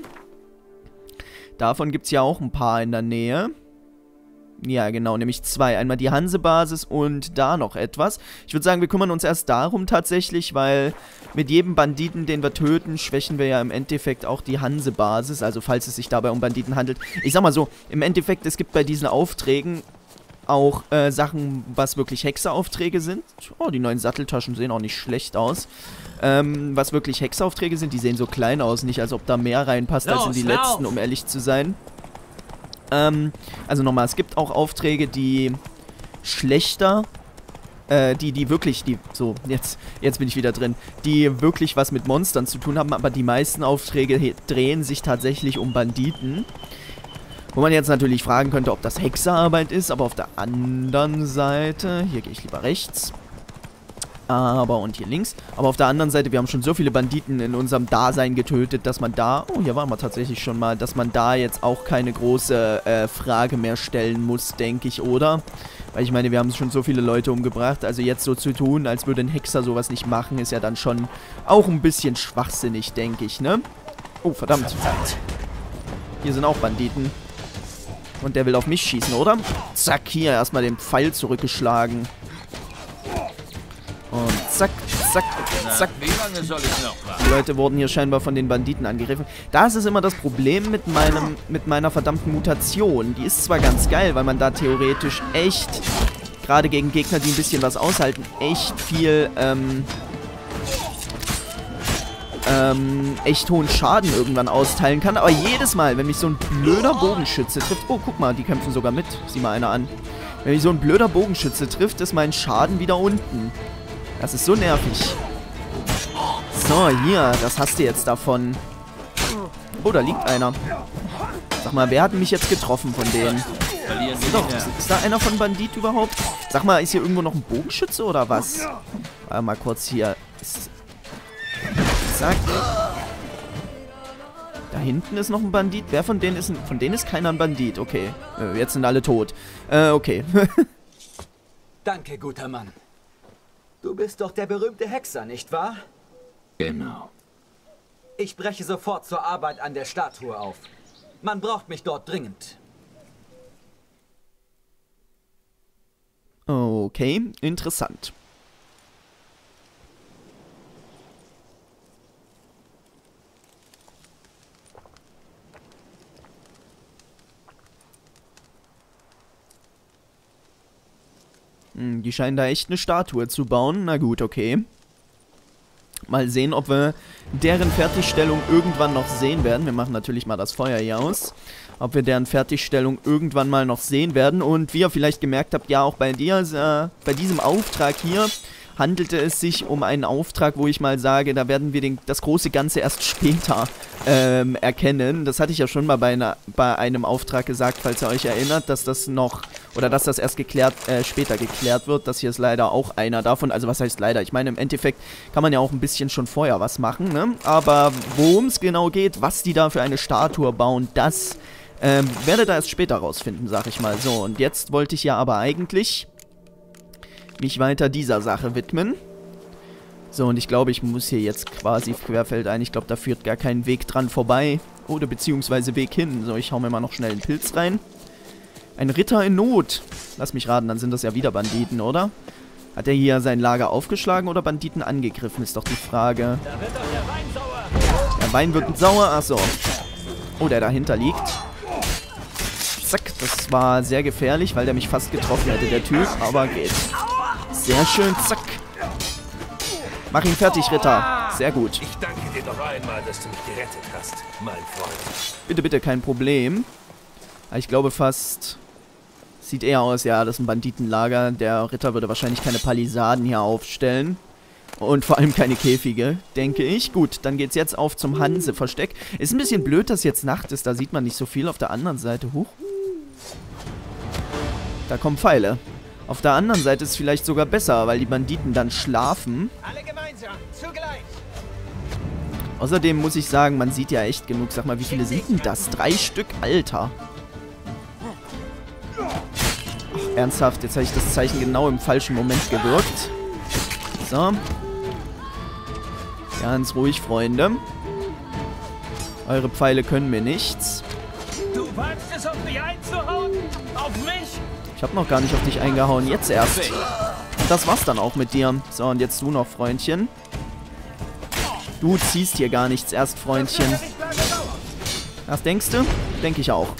davon gibt es ja auch ein paar in der Nähe. Ja, genau, nämlich zwei. Einmal die Hanse-Basis und da noch etwas. Ich würde sagen, wir kümmern uns erst darum tatsächlich, weil mit jedem Banditen, den wir töten, schwächen wir ja im Endeffekt auch die Hanse-Basis. Also falls es sich dabei um Banditen handelt. Ich sag mal so, im Endeffekt, es gibt bei diesen Aufträgen auch äh, Sachen, was wirklich Hexeraufträge sind. Oh, die neuen Satteltaschen sehen auch nicht schlecht aus. Ähm, was wirklich Hexeraufträge sind, die sehen so klein aus. Nicht, als ob da mehr reinpasst als in die letzten, um ehrlich zu sein. Ähm, also nochmal, es gibt auch Aufträge, die schlechter, äh, die, die wirklich, die, so, jetzt, jetzt bin ich wieder drin, die wirklich was mit Monstern zu tun haben, aber die meisten Aufträge drehen sich tatsächlich um Banditen. Wo man jetzt natürlich fragen könnte, ob das Hexerarbeit ist, aber auf der anderen Seite, hier gehe ich lieber rechts, aber, und hier links, aber auf der anderen Seite, wir haben schon so viele Banditen in unserem Dasein getötet, dass man da, oh, hier waren wir tatsächlich schon mal, dass man da jetzt auch keine große äh, Frage mehr stellen muss, denke ich, oder? Weil ich meine, wir haben schon so viele Leute umgebracht, also jetzt so zu tun, als würde ein Hexer sowas nicht machen, ist ja dann schon auch ein bisschen schwachsinnig, denke ich, ne? Oh, verdammt. verdammt. Hier sind auch Banditen. Und der will auf mich schießen, oder? Zack, hier erstmal den Pfeil zurückgeschlagen. Und zack, zack, zack. Wie lange soll ich noch warten? Die Leute wurden hier scheinbar von den Banditen angegriffen. Das ist immer das Problem mit meinem, mit meiner verdammten Mutation. Die ist zwar ganz geil, weil man da theoretisch echt, gerade gegen Gegner, die ein bisschen was aushalten, echt viel, ähm, ähm, echt hohen Schaden irgendwann austeilen kann. Aber jedes Mal, wenn mich so ein blöder Bogenschütze trifft, oh, guck mal, die kämpfen sogar mit. Sieh mal einer an. Wenn mich so ein blöder Bogenschütze trifft, ist mein Schaden wieder unten. Das ist so nervig. So, hier, das hast du jetzt davon. Oh, da liegt einer. Sag mal, wer hat mich jetzt getroffen von denen? Doch, ist da einer von Bandit überhaupt? Sag mal, ist hier irgendwo noch ein Bogenschütze oder was? Warte mal kurz hier. Ist Zack. Da hinten ist noch ein Bandit. Wer von denen ist ein... Von denen ist keiner ein Bandit. Okay. Äh, jetzt sind alle tot. Äh, okay. Danke, guter Mann. Du bist doch der berühmte Hexer, nicht wahr? Genau. Ich breche sofort zur Arbeit an der Statue auf. Man braucht mich dort dringend. Okay, interessant. Hm, die scheinen da echt eine Statue zu bauen. Na gut, okay. Mal sehen, ob wir deren Fertigstellung irgendwann noch sehen werden. Wir machen natürlich mal das Feuer hier aus. Ob wir deren Fertigstellung irgendwann mal noch sehen werden. Und wie ihr vielleicht gemerkt habt, ja, auch bei dir, äh, bei diesem Auftrag hier handelte es sich um einen Auftrag, wo ich mal sage, da werden wir den, das große Ganze erst später ähm, erkennen. Das hatte ich ja schon mal bei, einer, bei einem Auftrag gesagt, falls ihr euch erinnert, dass das noch, oder dass das erst geklärt, äh, später geklärt wird. Das hier ist leider auch einer davon. Also was heißt leider? Ich meine, im Endeffekt kann man ja auch ein bisschen schon vorher was machen, ne? Aber worum es genau geht, was die da für eine Statue bauen, das ähm, werdet ihr erst später rausfinden, sag ich mal so. Und jetzt wollte ich ja aber eigentlich mich weiter dieser Sache widmen. So, und ich glaube, ich muss hier jetzt quasi querfeldein. Ich glaube, da führt gar kein Weg dran vorbei. Oder beziehungsweise Weg hin. So, ich hau mir mal noch schnell einen Pilz rein. Ein Ritter in Not. Lass mich raten, dann sind das ja wieder Banditen, oder? Hat er hier sein Lager aufgeschlagen oder Banditen angegriffen, ist doch die Frage. Da wird doch der Wein sauer. Der Wein wird sauer, achso. Oh, der dahinter liegt. Zack, das war sehr gefährlich, weil der mich fast getroffen hätte, der Typ. Aber geht. Sehr schön, zack. Mach ihn fertig, Ritter. Sehr gut. Ich danke dir noch einmal, dass du mich gerettet hast, mein Freund. Bitte, bitte, kein Problem. Ich glaube fast... Sieht eher aus, ja, das ist ein Banditenlager. Der Ritter würde wahrscheinlich keine Palisaden hier aufstellen. Und vor allem keine Käfige, denke ich. Gut, dann geht's jetzt auf zum Hanse-Versteck. Ist ein bisschen blöd, dass jetzt Nacht ist. Da sieht man nicht so viel. Auf der anderen Seite, huch. Da kommen Pfeile. Auf der anderen Seite ist es vielleicht sogar besser, weil die Banditen dann schlafen. Alle gemeinsam, zugleich. Außerdem muss ich sagen, man sieht ja echt genug. Sag mal, wie viele sind denn das? Drei Stück, Alter. Ach, ernsthaft, jetzt habe ich das Zeichen genau im falschen Moment gewirkt. So. Ganz ruhig, Freunde. Eure Pfeile können mir nichts. Du wagst es, auf mich einzuhauen? Auf mich? Ich habe noch gar nicht auf dich eingehauen, jetzt erst. Und das war's dann auch mit dir. So, und jetzt du noch, Freundchen. Du ziehst hier gar nichts erst, Freundchen. Was denkst du? Denke ich auch.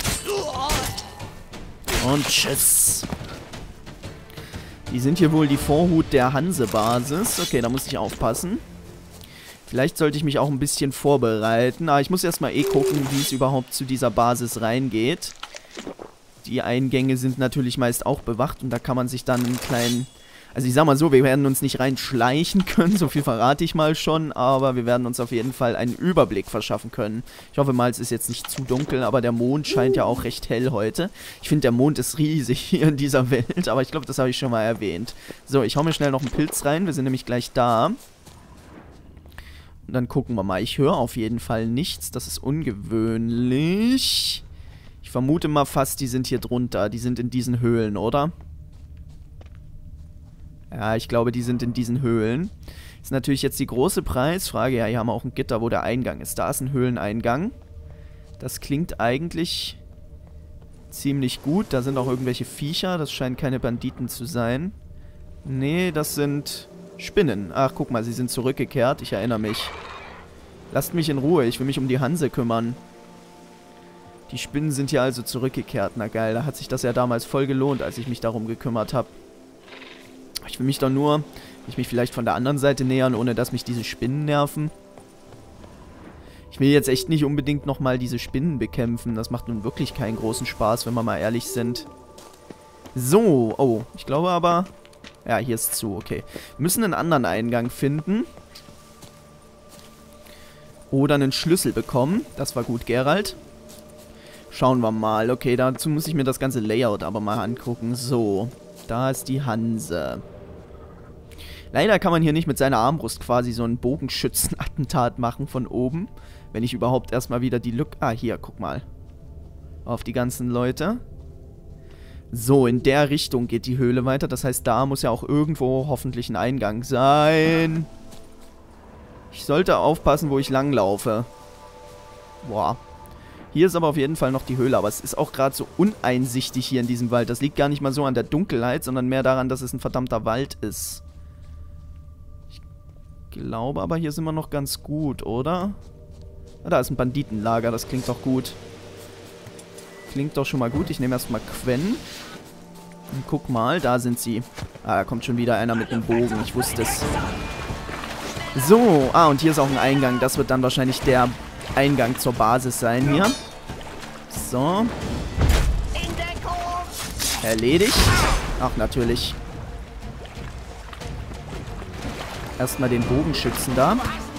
Und tschüss. Die sind hier wohl die Vorhut der Hanse-Basis. Okay, da muss ich aufpassen. Vielleicht sollte ich mich auch ein bisschen vorbereiten. Aber ich muss erstmal eh gucken, wie es überhaupt zu dieser Basis reingeht. Die Eingänge sind natürlich meist auch bewacht und da kann man sich dann einen kleinen... Also ich sag mal so, wir werden uns nicht reinschleichen können, so viel verrate ich mal schon, aber wir werden uns auf jeden Fall einen Überblick verschaffen können. Ich hoffe mal, es ist jetzt nicht zu dunkel, aber der Mond scheint ja auch recht hell heute. Ich finde, der Mond ist riesig hier in dieser Welt, aber ich glaube, das habe ich schon mal erwähnt. So, ich hau mir schnell noch einen Pilz rein, wir sind nämlich gleich da. Und dann gucken wir mal. Ich höre auf jeden Fall nichts, das ist ungewöhnlich. Ich vermute mal fast, die sind hier drunter. Die sind in diesen Höhlen, oder? Ja, ich glaube, die sind in diesen Höhlen. Ist natürlich jetzt die große Preisfrage. Ja, hier haben wir auch ein Gitter, wo der Eingang ist. Da ist ein Höhleneingang. Das klingt eigentlich ziemlich gut. Da sind auch irgendwelche Viecher. Das scheinen keine Banditen zu sein. Nee, das sind Spinnen. Ach, guck mal, sie sind zurückgekehrt. Ich erinnere mich. Lasst mich in Ruhe. Ich will mich um die Hanse kümmern. Die Spinnen sind hier also zurückgekehrt. Na geil, da hat sich das ja damals voll gelohnt, als ich mich darum gekümmert habe. Ich will mich doch nur... Ich mich vielleicht von der anderen Seite nähern, ohne dass mich diese Spinnen nerven. Ich will jetzt echt nicht unbedingt nochmal diese Spinnen bekämpfen. Das macht nun wirklich keinen großen Spaß, wenn wir mal ehrlich sind. So, oh, ich glaube aber... Ja, hier ist zu, okay. Wir müssen einen anderen Eingang finden. Oder einen Schlüssel bekommen. Das war gut, Geralt. Schauen wir mal. Okay, dazu muss ich mir das ganze Layout aber mal angucken. So, da ist die Hanse. Leider kann man hier nicht mit seiner Armbrust quasi so ein Bogenschützen-Attentat machen von oben. Wenn ich überhaupt erstmal wieder die Lücke... Ah, hier, guck mal. Auf die ganzen Leute. So, in der Richtung geht die Höhle weiter. Das heißt, da muss ja auch irgendwo hoffentlich ein Eingang sein. Ich sollte aufpassen, wo ich langlaufe. Boah. Hier ist aber auf jeden Fall noch die Höhle. Aber es ist auch gerade so uneinsichtig hier in diesem Wald. Das liegt gar nicht mal so an der Dunkelheit, sondern mehr daran, dass es ein verdammter Wald ist. Ich glaube aber, hier sind wir noch ganz gut, oder? Ah, da ist ein Banditenlager. Das klingt doch gut. Klingt doch schon mal gut. Ich nehme erstmal Quen. Und guck mal, da sind sie. Ah, da kommt schon wieder einer mit einem Bogen. Ich wusste es. So, ah, und hier ist auch ein Eingang. Das wird dann wahrscheinlich der Eingang zur Basis sein hier. So. Erledigt. Ach, natürlich. Erstmal den Bogenschützen da.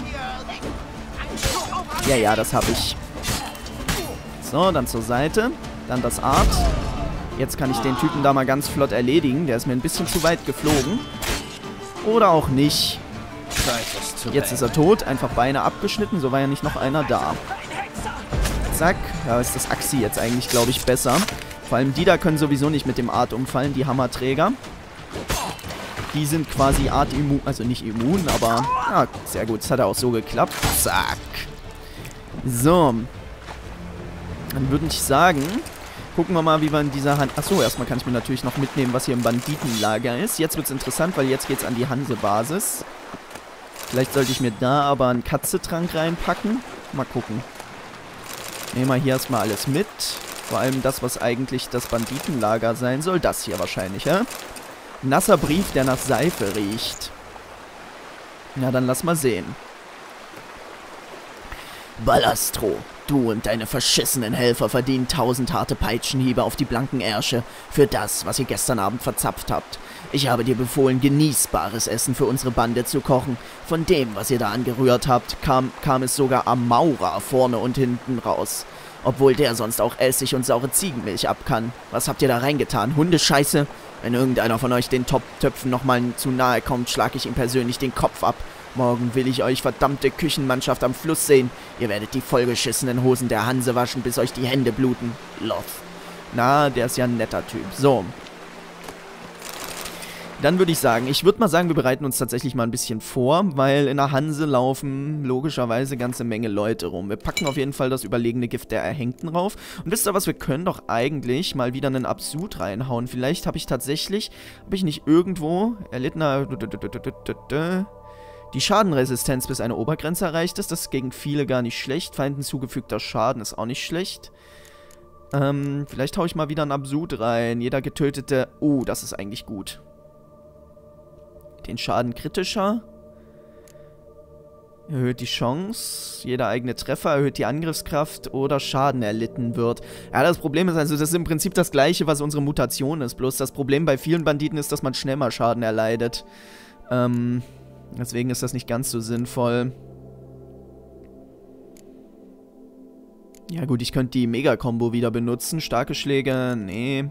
Ja, ja, das habe ich. So, dann zur Seite. Dann das Art. Jetzt kann ich den Typen da mal ganz flott erledigen. Der ist mir ein bisschen zu weit geflogen. Oder auch nicht. Jetzt ist er tot. Einfach Beine abgeschnitten. So war ja nicht noch einer da. Zack. Da ist das Axi jetzt eigentlich, glaube ich, besser. Vor allem die da können sowieso nicht mit dem Art umfallen. Die Hammerträger. Die sind quasi artimmun. Also nicht immun, aber... Ja, sehr gut. Das hat auch so geklappt. Zack. So. Dann würde ich sagen... Gucken wir mal, wie wir in dieser Hand... Achso, erstmal kann ich mir natürlich noch mitnehmen, was hier im Banditenlager ist. Jetzt wird es interessant, weil jetzt geht es an die Hanse-Basis. Vielleicht sollte ich mir da aber einen Katzetrank reinpacken. Mal gucken. Nehmen wir hier erstmal alles mit. Vor allem das, was eigentlich das Banditenlager sein soll. Das hier wahrscheinlich, ja? Nasser Brief, der nach Seife riecht. Na, dann lass mal sehen. Ballastro, du und deine verschissenen Helfer verdienen tausend harte Peitschenhiebe auf die blanken Ärsche für das, was ihr gestern Abend verzapft habt. Ich habe dir befohlen, genießbares Essen für unsere Bande zu kochen. Von dem, was ihr da angerührt habt, kam, kam es sogar am Maurer vorne und hinten raus. Obwohl der sonst auch Essig und saure Ziegenmilch ab kann. Was habt ihr da reingetan? Hundescheiße? Wenn irgendeiner von euch den Top-Töpfen nochmal zu nahe kommt, schlage ich ihm persönlich den Kopf ab. Morgen will ich euch verdammte Küchenmannschaft am Fluss sehen. Ihr werdet die vollgeschissenen Hosen der Hanse waschen, bis euch die Hände bluten. Loth. Na, der ist ja ein netter Typ. So. Dann würde ich sagen, ich würde mal sagen, wir bereiten uns tatsächlich mal ein bisschen vor, weil in der Hanse laufen logischerweise ganze Menge Leute rum. Wir packen auf jeden Fall das überlegene Gift der Erhängten rauf. Und wisst ihr was, wir können doch eigentlich mal wieder einen Absud reinhauen. Vielleicht habe ich tatsächlich, habe ich nicht irgendwo erlittener... Die Schadenresistenz bis eine Obergrenze erreicht ist. Das ist gegen viele gar nicht schlecht. Feinden zugefügter Schaden ist auch nicht schlecht. Ähm, vielleicht haue ich mal wieder einen Absud rein. Jeder getötete... Oh, das ist eigentlich gut. Den Schaden kritischer. Erhöht die Chance. Jeder eigene Treffer erhöht die Angriffskraft oder Schaden erlitten wird. Ja, das Problem ist also, das ist im Prinzip das gleiche, was unsere Mutation ist. Bloß das Problem bei vielen Banditen ist, dass man schnell mal Schaden erleidet. Ähm... Deswegen ist das nicht ganz so sinnvoll. Ja gut, ich könnte die Mega-Kombo wieder benutzen. Starke Schläge, nee.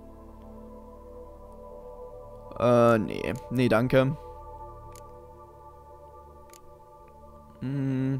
Äh, nee. Nee, danke. Hm.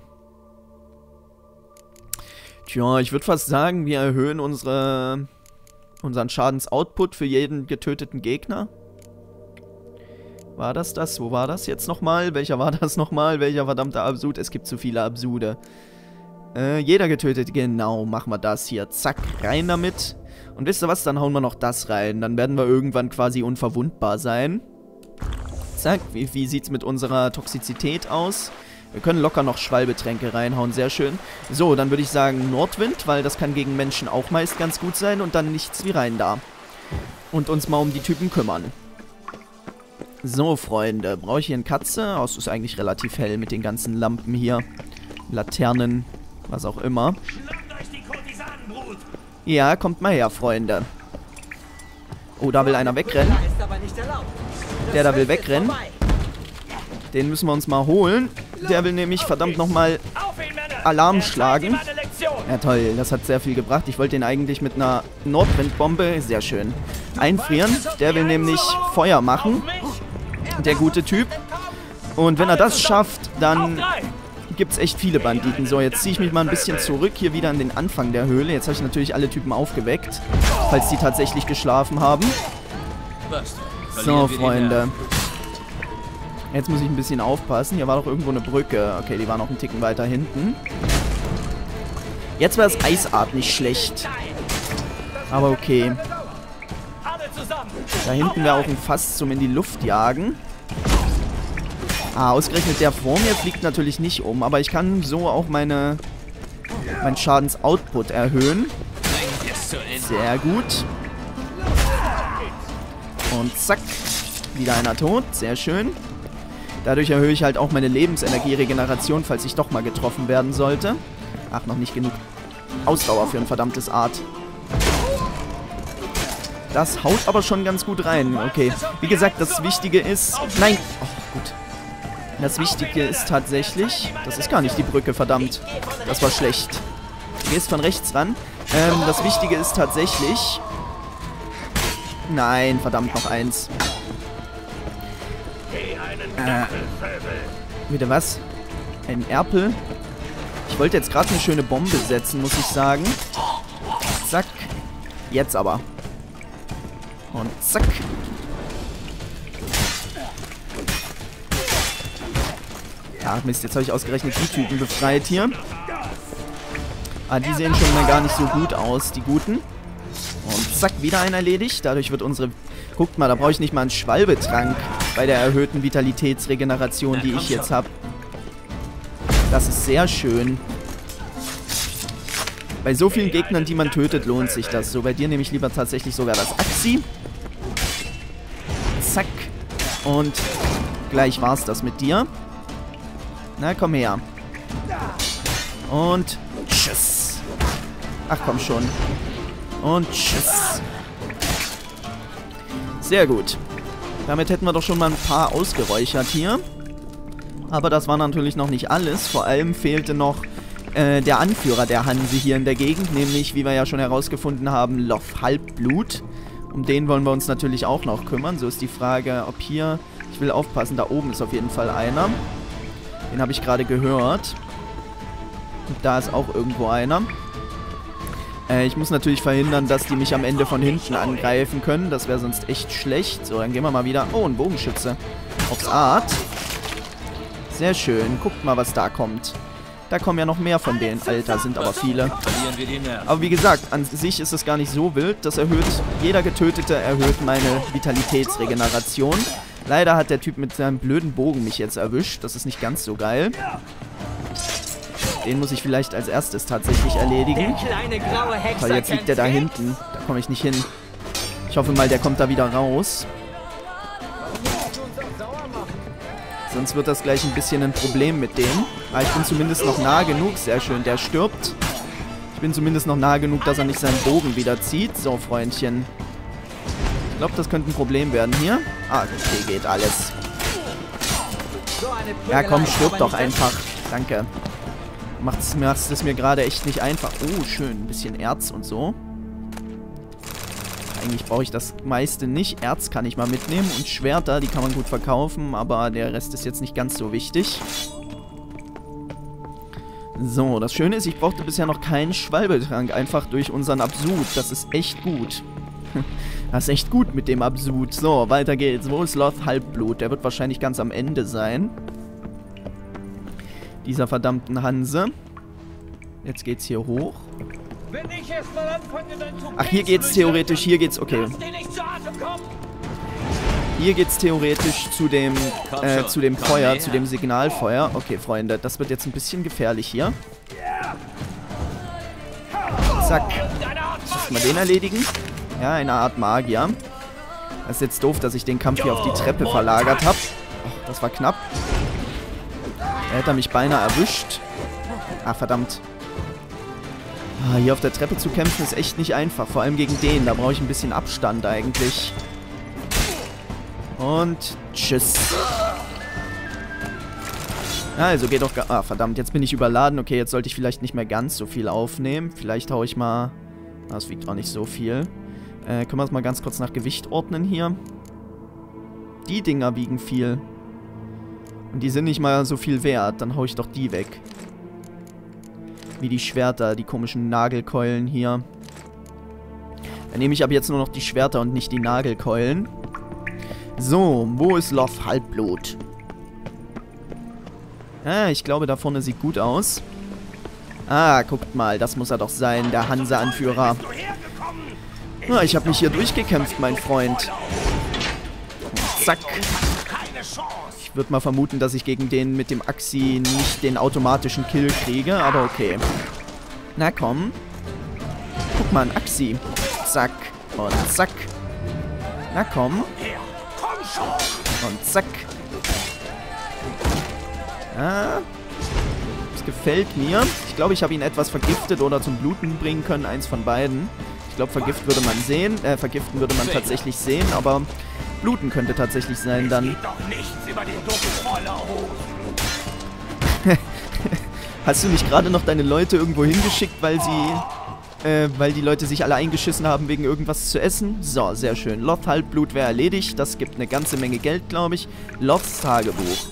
Tja, ich würde fast sagen, wir erhöhen unsere, unseren Schadensoutput für jeden getöteten Gegner. War das das? Wo war das jetzt nochmal? Welcher war das nochmal? Welcher verdammte Absud? Es gibt zu viele Absude. Äh, jeder getötet. Genau, machen wir das hier. Zack, rein damit. Und wisst ihr was? Dann hauen wir noch das rein. Dann werden wir irgendwann quasi unverwundbar sein. Zack, wie, wie sieht es mit unserer Toxizität aus? Wir können locker noch Schwalbetränke reinhauen, sehr schön. So, dann würde ich sagen Nordwind, weil das kann gegen Menschen auch meist ganz gut sein. Und dann nichts wie rein da. Und uns mal um die Typen kümmern. So, Freunde, brauche ich hier eine Katze? Oh, es ist eigentlich relativ hell mit den ganzen Lampen hier. Laternen, was auch immer. Ja, kommt mal her, Freunde. Oh, da will einer wegrennen. Der da will wegrennen. Den müssen wir uns mal holen. Der will nämlich verdammt nochmal Alarm schlagen. Ja toll, das hat sehr viel gebracht. Ich wollte den eigentlich mit einer Nordwindbombe, sehr schön, einfrieren. Der will nämlich Feuer machen. Der gute Typ. Und wenn er das schafft, dann gibt es echt viele Banditen. So, jetzt ziehe ich mich mal ein bisschen zurück, hier wieder an den Anfang der Höhle. Jetzt habe ich natürlich alle Typen aufgeweckt, falls die tatsächlich geschlafen haben. So, Freunde. Jetzt muss ich ein bisschen aufpassen. Hier war doch irgendwo eine Brücke. Okay, die war noch einen Ticken weiter hinten. Jetzt wäre das Eisart nicht schlecht. Aber okay. Da hinten wäre auch ein Fass zum in die Luft jagen. Ah, ausgerechnet der vor mir fliegt natürlich nicht um. Aber ich kann so auch meine meinen Schadensoutput erhöhen. Sehr gut. Und zack. Wieder einer tot. Sehr schön. Dadurch erhöhe ich halt auch meine Lebensenergie-Regeneration, falls ich doch mal getroffen werden sollte. Ach, noch nicht genug Ausdauer für ein verdammtes Art. Das haut aber schon ganz gut rein. Okay. Wie gesagt, das Wichtige ist... Nein! Oh, gut. Das Wichtige ist tatsächlich... Das ist gar nicht die Brücke, verdammt. Das war schlecht. Du gehst von rechts ran. Ähm, das Wichtige ist tatsächlich... Nein, verdammt, noch eins. Äh, wieder was? Ein Erpel? Ich wollte jetzt gerade eine schöne Bombe setzen, muss ich sagen. Zack. Jetzt aber. Und zack. Ja, Mist, jetzt habe ich ausgerechnet die Typen befreit hier. Ah, die sehen schon mal gar nicht so gut aus, die guten. Und zack, wieder ein erledigt. Dadurch wird unsere... Guckt mal, da brauche ich nicht mal einen Schwalbetrank bei der erhöhten Vitalitätsregeneration, die ich jetzt habe. Das ist sehr schön. Bei so vielen Gegnern, die man tötet, lohnt sich das. So, bei dir nehme ich lieber tatsächlich sogar das Axi. Zack. Und gleich war's das mit dir. Na, komm her. Und tschüss. Ach, komm schon. Und tschüss. Sehr gut. Damit hätten wir doch schon mal ein paar ausgeräuchert hier. Aber das war natürlich noch nicht alles. Vor allem fehlte noch äh, der Anführer der Hanse hier in der Gegend. Nämlich, wie wir ja schon herausgefunden haben, Loth Halbblut. Um den wollen wir uns natürlich auch noch kümmern. So ist die Frage, ob hier... Ich will aufpassen, da oben ist auf jeden Fall einer. Den habe ich gerade gehört. Und da ist auch irgendwo einer. Äh, ich muss natürlich verhindern, dass die mich am Ende von hinten angreifen können. Das wäre sonst echt schlecht. So, dann gehen wir mal wieder... Oh, ein Bogenschütze. Aufs Art. Sehr schön. Guckt mal, was da kommt. Da kommen ja noch mehr von denen. Alter, sind aber viele. Aber wie gesagt, an sich ist es gar nicht so wild. Das erhöht... Jeder Getötete erhöht meine Vitalitätsregeneration. Leider hat der Typ mit seinem blöden Bogen mich jetzt erwischt. Das ist nicht ganz so geil. Den muss ich vielleicht als erstes tatsächlich erledigen. Weil jetzt liegt der da hinten. Da komme ich nicht hin. Ich hoffe mal, der kommt da wieder raus. Sonst wird das gleich ein bisschen ein Problem mit dem. Aber ich bin zumindest noch nah genug. Sehr schön, der stirbt. Ich bin zumindest noch nah genug, dass er nicht seinen Bogen wieder zieht. So, Freundchen. Ich glaube, das könnte ein Problem werden hier. Ah, okay, geht alles. Ja, komm, stirb doch einfach. Danke. Macht es mir gerade echt nicht einfach. Oh, schön. Ein bisschen Erz und so. Eigentlich brauche ich das meiste nicht. Erz kann ich mal mitnehmen. Und Schwerter, die kann man gut verkaufen. Aber der Rest ist jetzt nicht ganz so wichtig. So, das Schöne ist, ich brauchte bisher noch keinen Schwalbetrank. Einfach durch unseren Absud. Das ist echt gut. Das ist echt gut mit dem Absud. So, weiter geht's. Wo ist Loth Halbblut? Der wird wahrscheinlich ganz am Ende sein. Dieser verdammten Hanse. Jetzt geht's hier hoch. Ach, hier geht's theoretisch. Hier geht's... Okay. Hier geht's theoretisch zu dem, äh, zu dem Feuer, zu dem Signalfeuer. Okay, Freunde, das wird jetzt ein bisschen gefährlich hier. Zack. Mal den erledigen. Ja, eine Art Magier. Das ist jetzt doof, dass ich den Kampf hier auf die Treppe verlagert habe. Oh, das war knapp. Da hätte er mich beinahe erwischt. Ah, verdammt. Ah, hier auf der Treppe zu kämpfen ist echt nicht einfach. Vor allem gegen den. Da brauche ich ein bisschen Abstand eigentlich. Und tschüss. Ja, also geht doch gar... Ah, verdammt, jetzt bin ich überladen. Okay, jetzt sollte ich vielleicht nicht mehr ganz so viel aufnehmen. Vielleicht haue ich mal... Das wiegt auch nicht so viel. Äh, können wir es mal ganz kurz nach Gewicht ordnen hier. Die Dinger wiegen viel. Und die sind nicht mal so viel wert. Dann hau ich doch die weg. Wie die Schwerter, die komischen Nagelkeulen hier. Dann nehme ich ab jetzt nur noch die Schwerter und nicht die Nagelkeulen. So, wo ist Loth Halbblut? Ah, ich glaube, da vorne sieht gut aus. Ah, guckt mal, das muss er doch sein, der Hanse-Anführer. Ah, ich habe mich hier durchgekämpft, mein Freund. Zack. Ich würde mal vermuten, dass ich gegen den mit dem Axi nicht den automatischen Kill kriege, aber okay. Na komm. Guck mal, ein Axi. Zack. Und zack. Na komm. Und zack. Ah. Das gefällt mir. Ich glaube, ich habe ihn etwas vergiftet oder zum Bluten bringen können. Eins von beiden. Ich glaube, vergiften würde man sehen. Äh, vergiften würde man tatsächlich sehen, aber bluten könnte tatsächlich sein dann. Hast du nicht gerade noch deine Leute irgendwo hingeschickt, weil sie... Äh, weil die Leute sich alle eingeschissen haben wegen irgendwas zu essen? So, sehr schön. Loth Halbblut wäre erledigt. Das gibt eine ganze Menge Geld, glaube ich. Loths Tagebuch.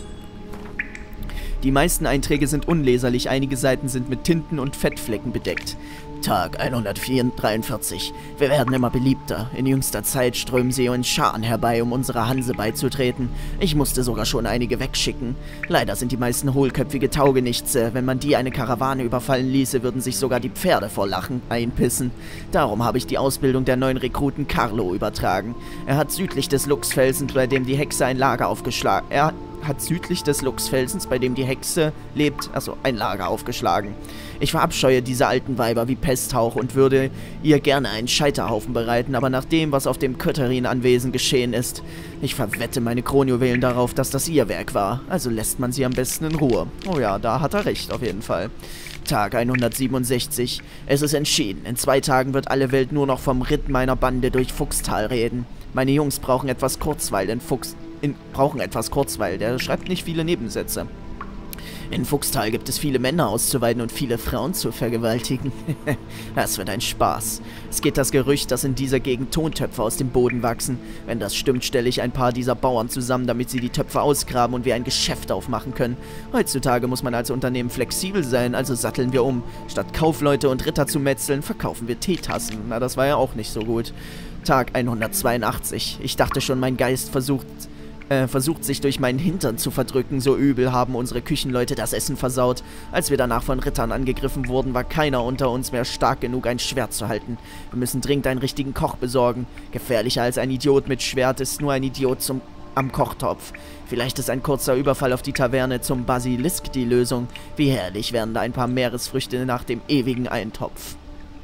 Die meisten Einträge sind unleserlich, einige Seiten sind mit Tinten und Fettflecken bedeckt. Tag hundertdreiundvierzig. Wir werden immer beliebter. In jüngster Zeit strömen sie in Scharen herbei, um unserer Hanse beizutreten. Ich musste sogar schon einige wegschicken. Leider sind die meisten hohlköpfige Taugenichtse. Wenn man die eine Karawane überfallen ließe, würden sich sogar die Pferde vor Lachen einpissen. Darum habe ich die Ausbildung der neuen Rekruten Carlo übertragen. Er hat südlich des Luchsfelsens, bei dem die Hexe ein Lager aufgeschlagen... Er hat südlich des Luchsfelsens, bei dem die Hexe lebt, also ein Lager aufgeschlagen. Ich verabscheue diese alten Weiber wie Pesthauch und würde ihr gerne einen Scheiterhaufen bereiten, aber nach dem, was auf dem Kötterin-Anwesen geschehen ist, ich verwette meine Kronjuwelen darauf, dass das ihr Werk war, also lässt man sie am besten in Ruhe. Oh ja, da hat er recht, auf jeden Fall. Tag hundertsiebenundsechzig. Es ist entschieden. In zwei Tagen wird alle Welt nur noch vom Ritt meiner Bande durch Fuchstal reden. Meine Jungs brauchen etwas Kurzweil, denn Fuchs... In, brauchen etwas Kurzweil. Der schreibt nicht viele Nebensätze. In Fuchstal gibt es viele Männer auszuweiden und viele Frauen zu vergewaltigen. Das wird ein Spaß. Es geht das Gerücht, dass in dieser Gegend Tontöpfe aus dem Boden wachsen. Wenn das stimmt, stelle ich ein paar dieser Bauern zusammen, damit sie die Töpfe ausgraben und wir ein Geschäft aufmachen können. Heutzutage muss man als Unternehmen flexibel sein, also satteln wir um. Statt Kaufleute und Ritter zu metzeln, verkaufen wir Teetassen. Na, das war ja auch nicht so gut. Tag hundertzweiundachtzig. Ich dachte schon, mein Geist versucht... Äh, versucht sich durch meinen Hintern zu verdrücken, so übel haben unsere Küchenleute das Essen versaut. Als wir danach von Rittern angegriffen wurden, war keiner unter uns mehr stark genug, ein Schwert zu halten. Wir müssen dringend einen richtigen Koch besorgen. Gefährlicher als ein Idiot mit Schwert ist nur ein Idiot zum, am Kochtopf. Vielleicht ist ein kurzer Überfall auf die Taverne zum Basilisk die Lösung. Wie herrlich wären da ein paar Meeresfrüchte nach dem ewigen Eintopf.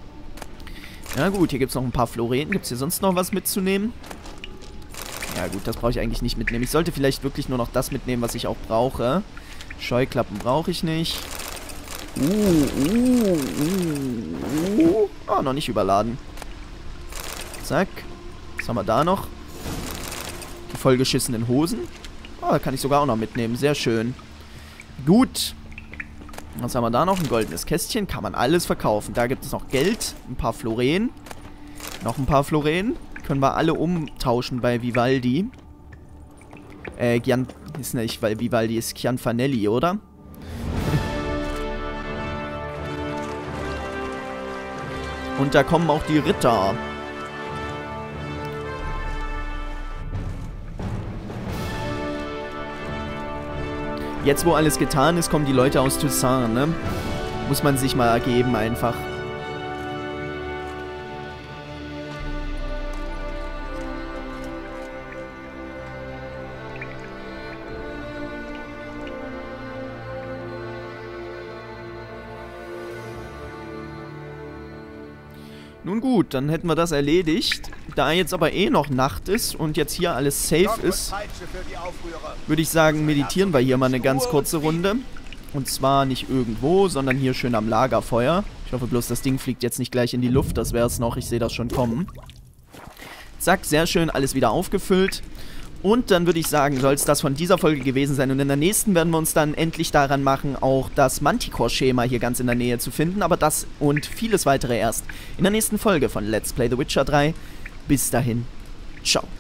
Na gut, hier gibt es noch ein paar Floreten. Gibt es hier sonst noch was mitzunehmen? Ja gut, das brauche ich eigentlich nicht mitnehmen. Ich sollte vielleicht wirklich nur noch das mitnehmen, was ich auch brauche. Scheuklappen brauche ich nicht. Uh, uh, uh, uh. Oh, noch nicht überladen. Zack. Was haben wir da noch? Die vollgeschissenen Hosen. Oh, da kann ich sogar auch noch mitnehmen. Sehr schön. Gut. Was haben wir da noch? Ein goldenes Kästchen. Kann man alles verkaufen. Da gibt es noch Geld. Ein paar Florenen. Noch ein paar Florenen. Können wir alle umtauschen bei Vivaldi. Äh, Gian... Ist nicht, weil Vivaldi ist Chianfanelli, oder? Und da kommen auch die Ritter. Jetzt, wo alles getan ist, kommen die Leute aus Toussaint, ne? Muss man sich mal ergeben, einfach. Nun gut, dann hätten wir das erledigt. Da jetzt aber eh noch Nacht ist und jetzt hier alles safe ist, würde ich sagen, meditieren wir hier mal eine ganz kurze Runde. Und zwar nicht irgendwo, sondern hier schön am Lagerfeuer. Ich hoffe bloß, das Ding fliegt jetzt nicht gleich in die Luft, das wäre es noch. Ich sehe das schon kommen. Zack, sehr schön, alles wieder aufgefüllt. Und dann würde ich sagen, soll es das von dieser Folge gewesen sein. Und in der nächsten werden wir uns dann endlich daran machen, auch das Manticore-Schema hier ganz in der Nähe zu finden. Aber das und vieles weitere erst in der nächsten Folge von Let's Play The Witcher drei. Bis dahin, ciao.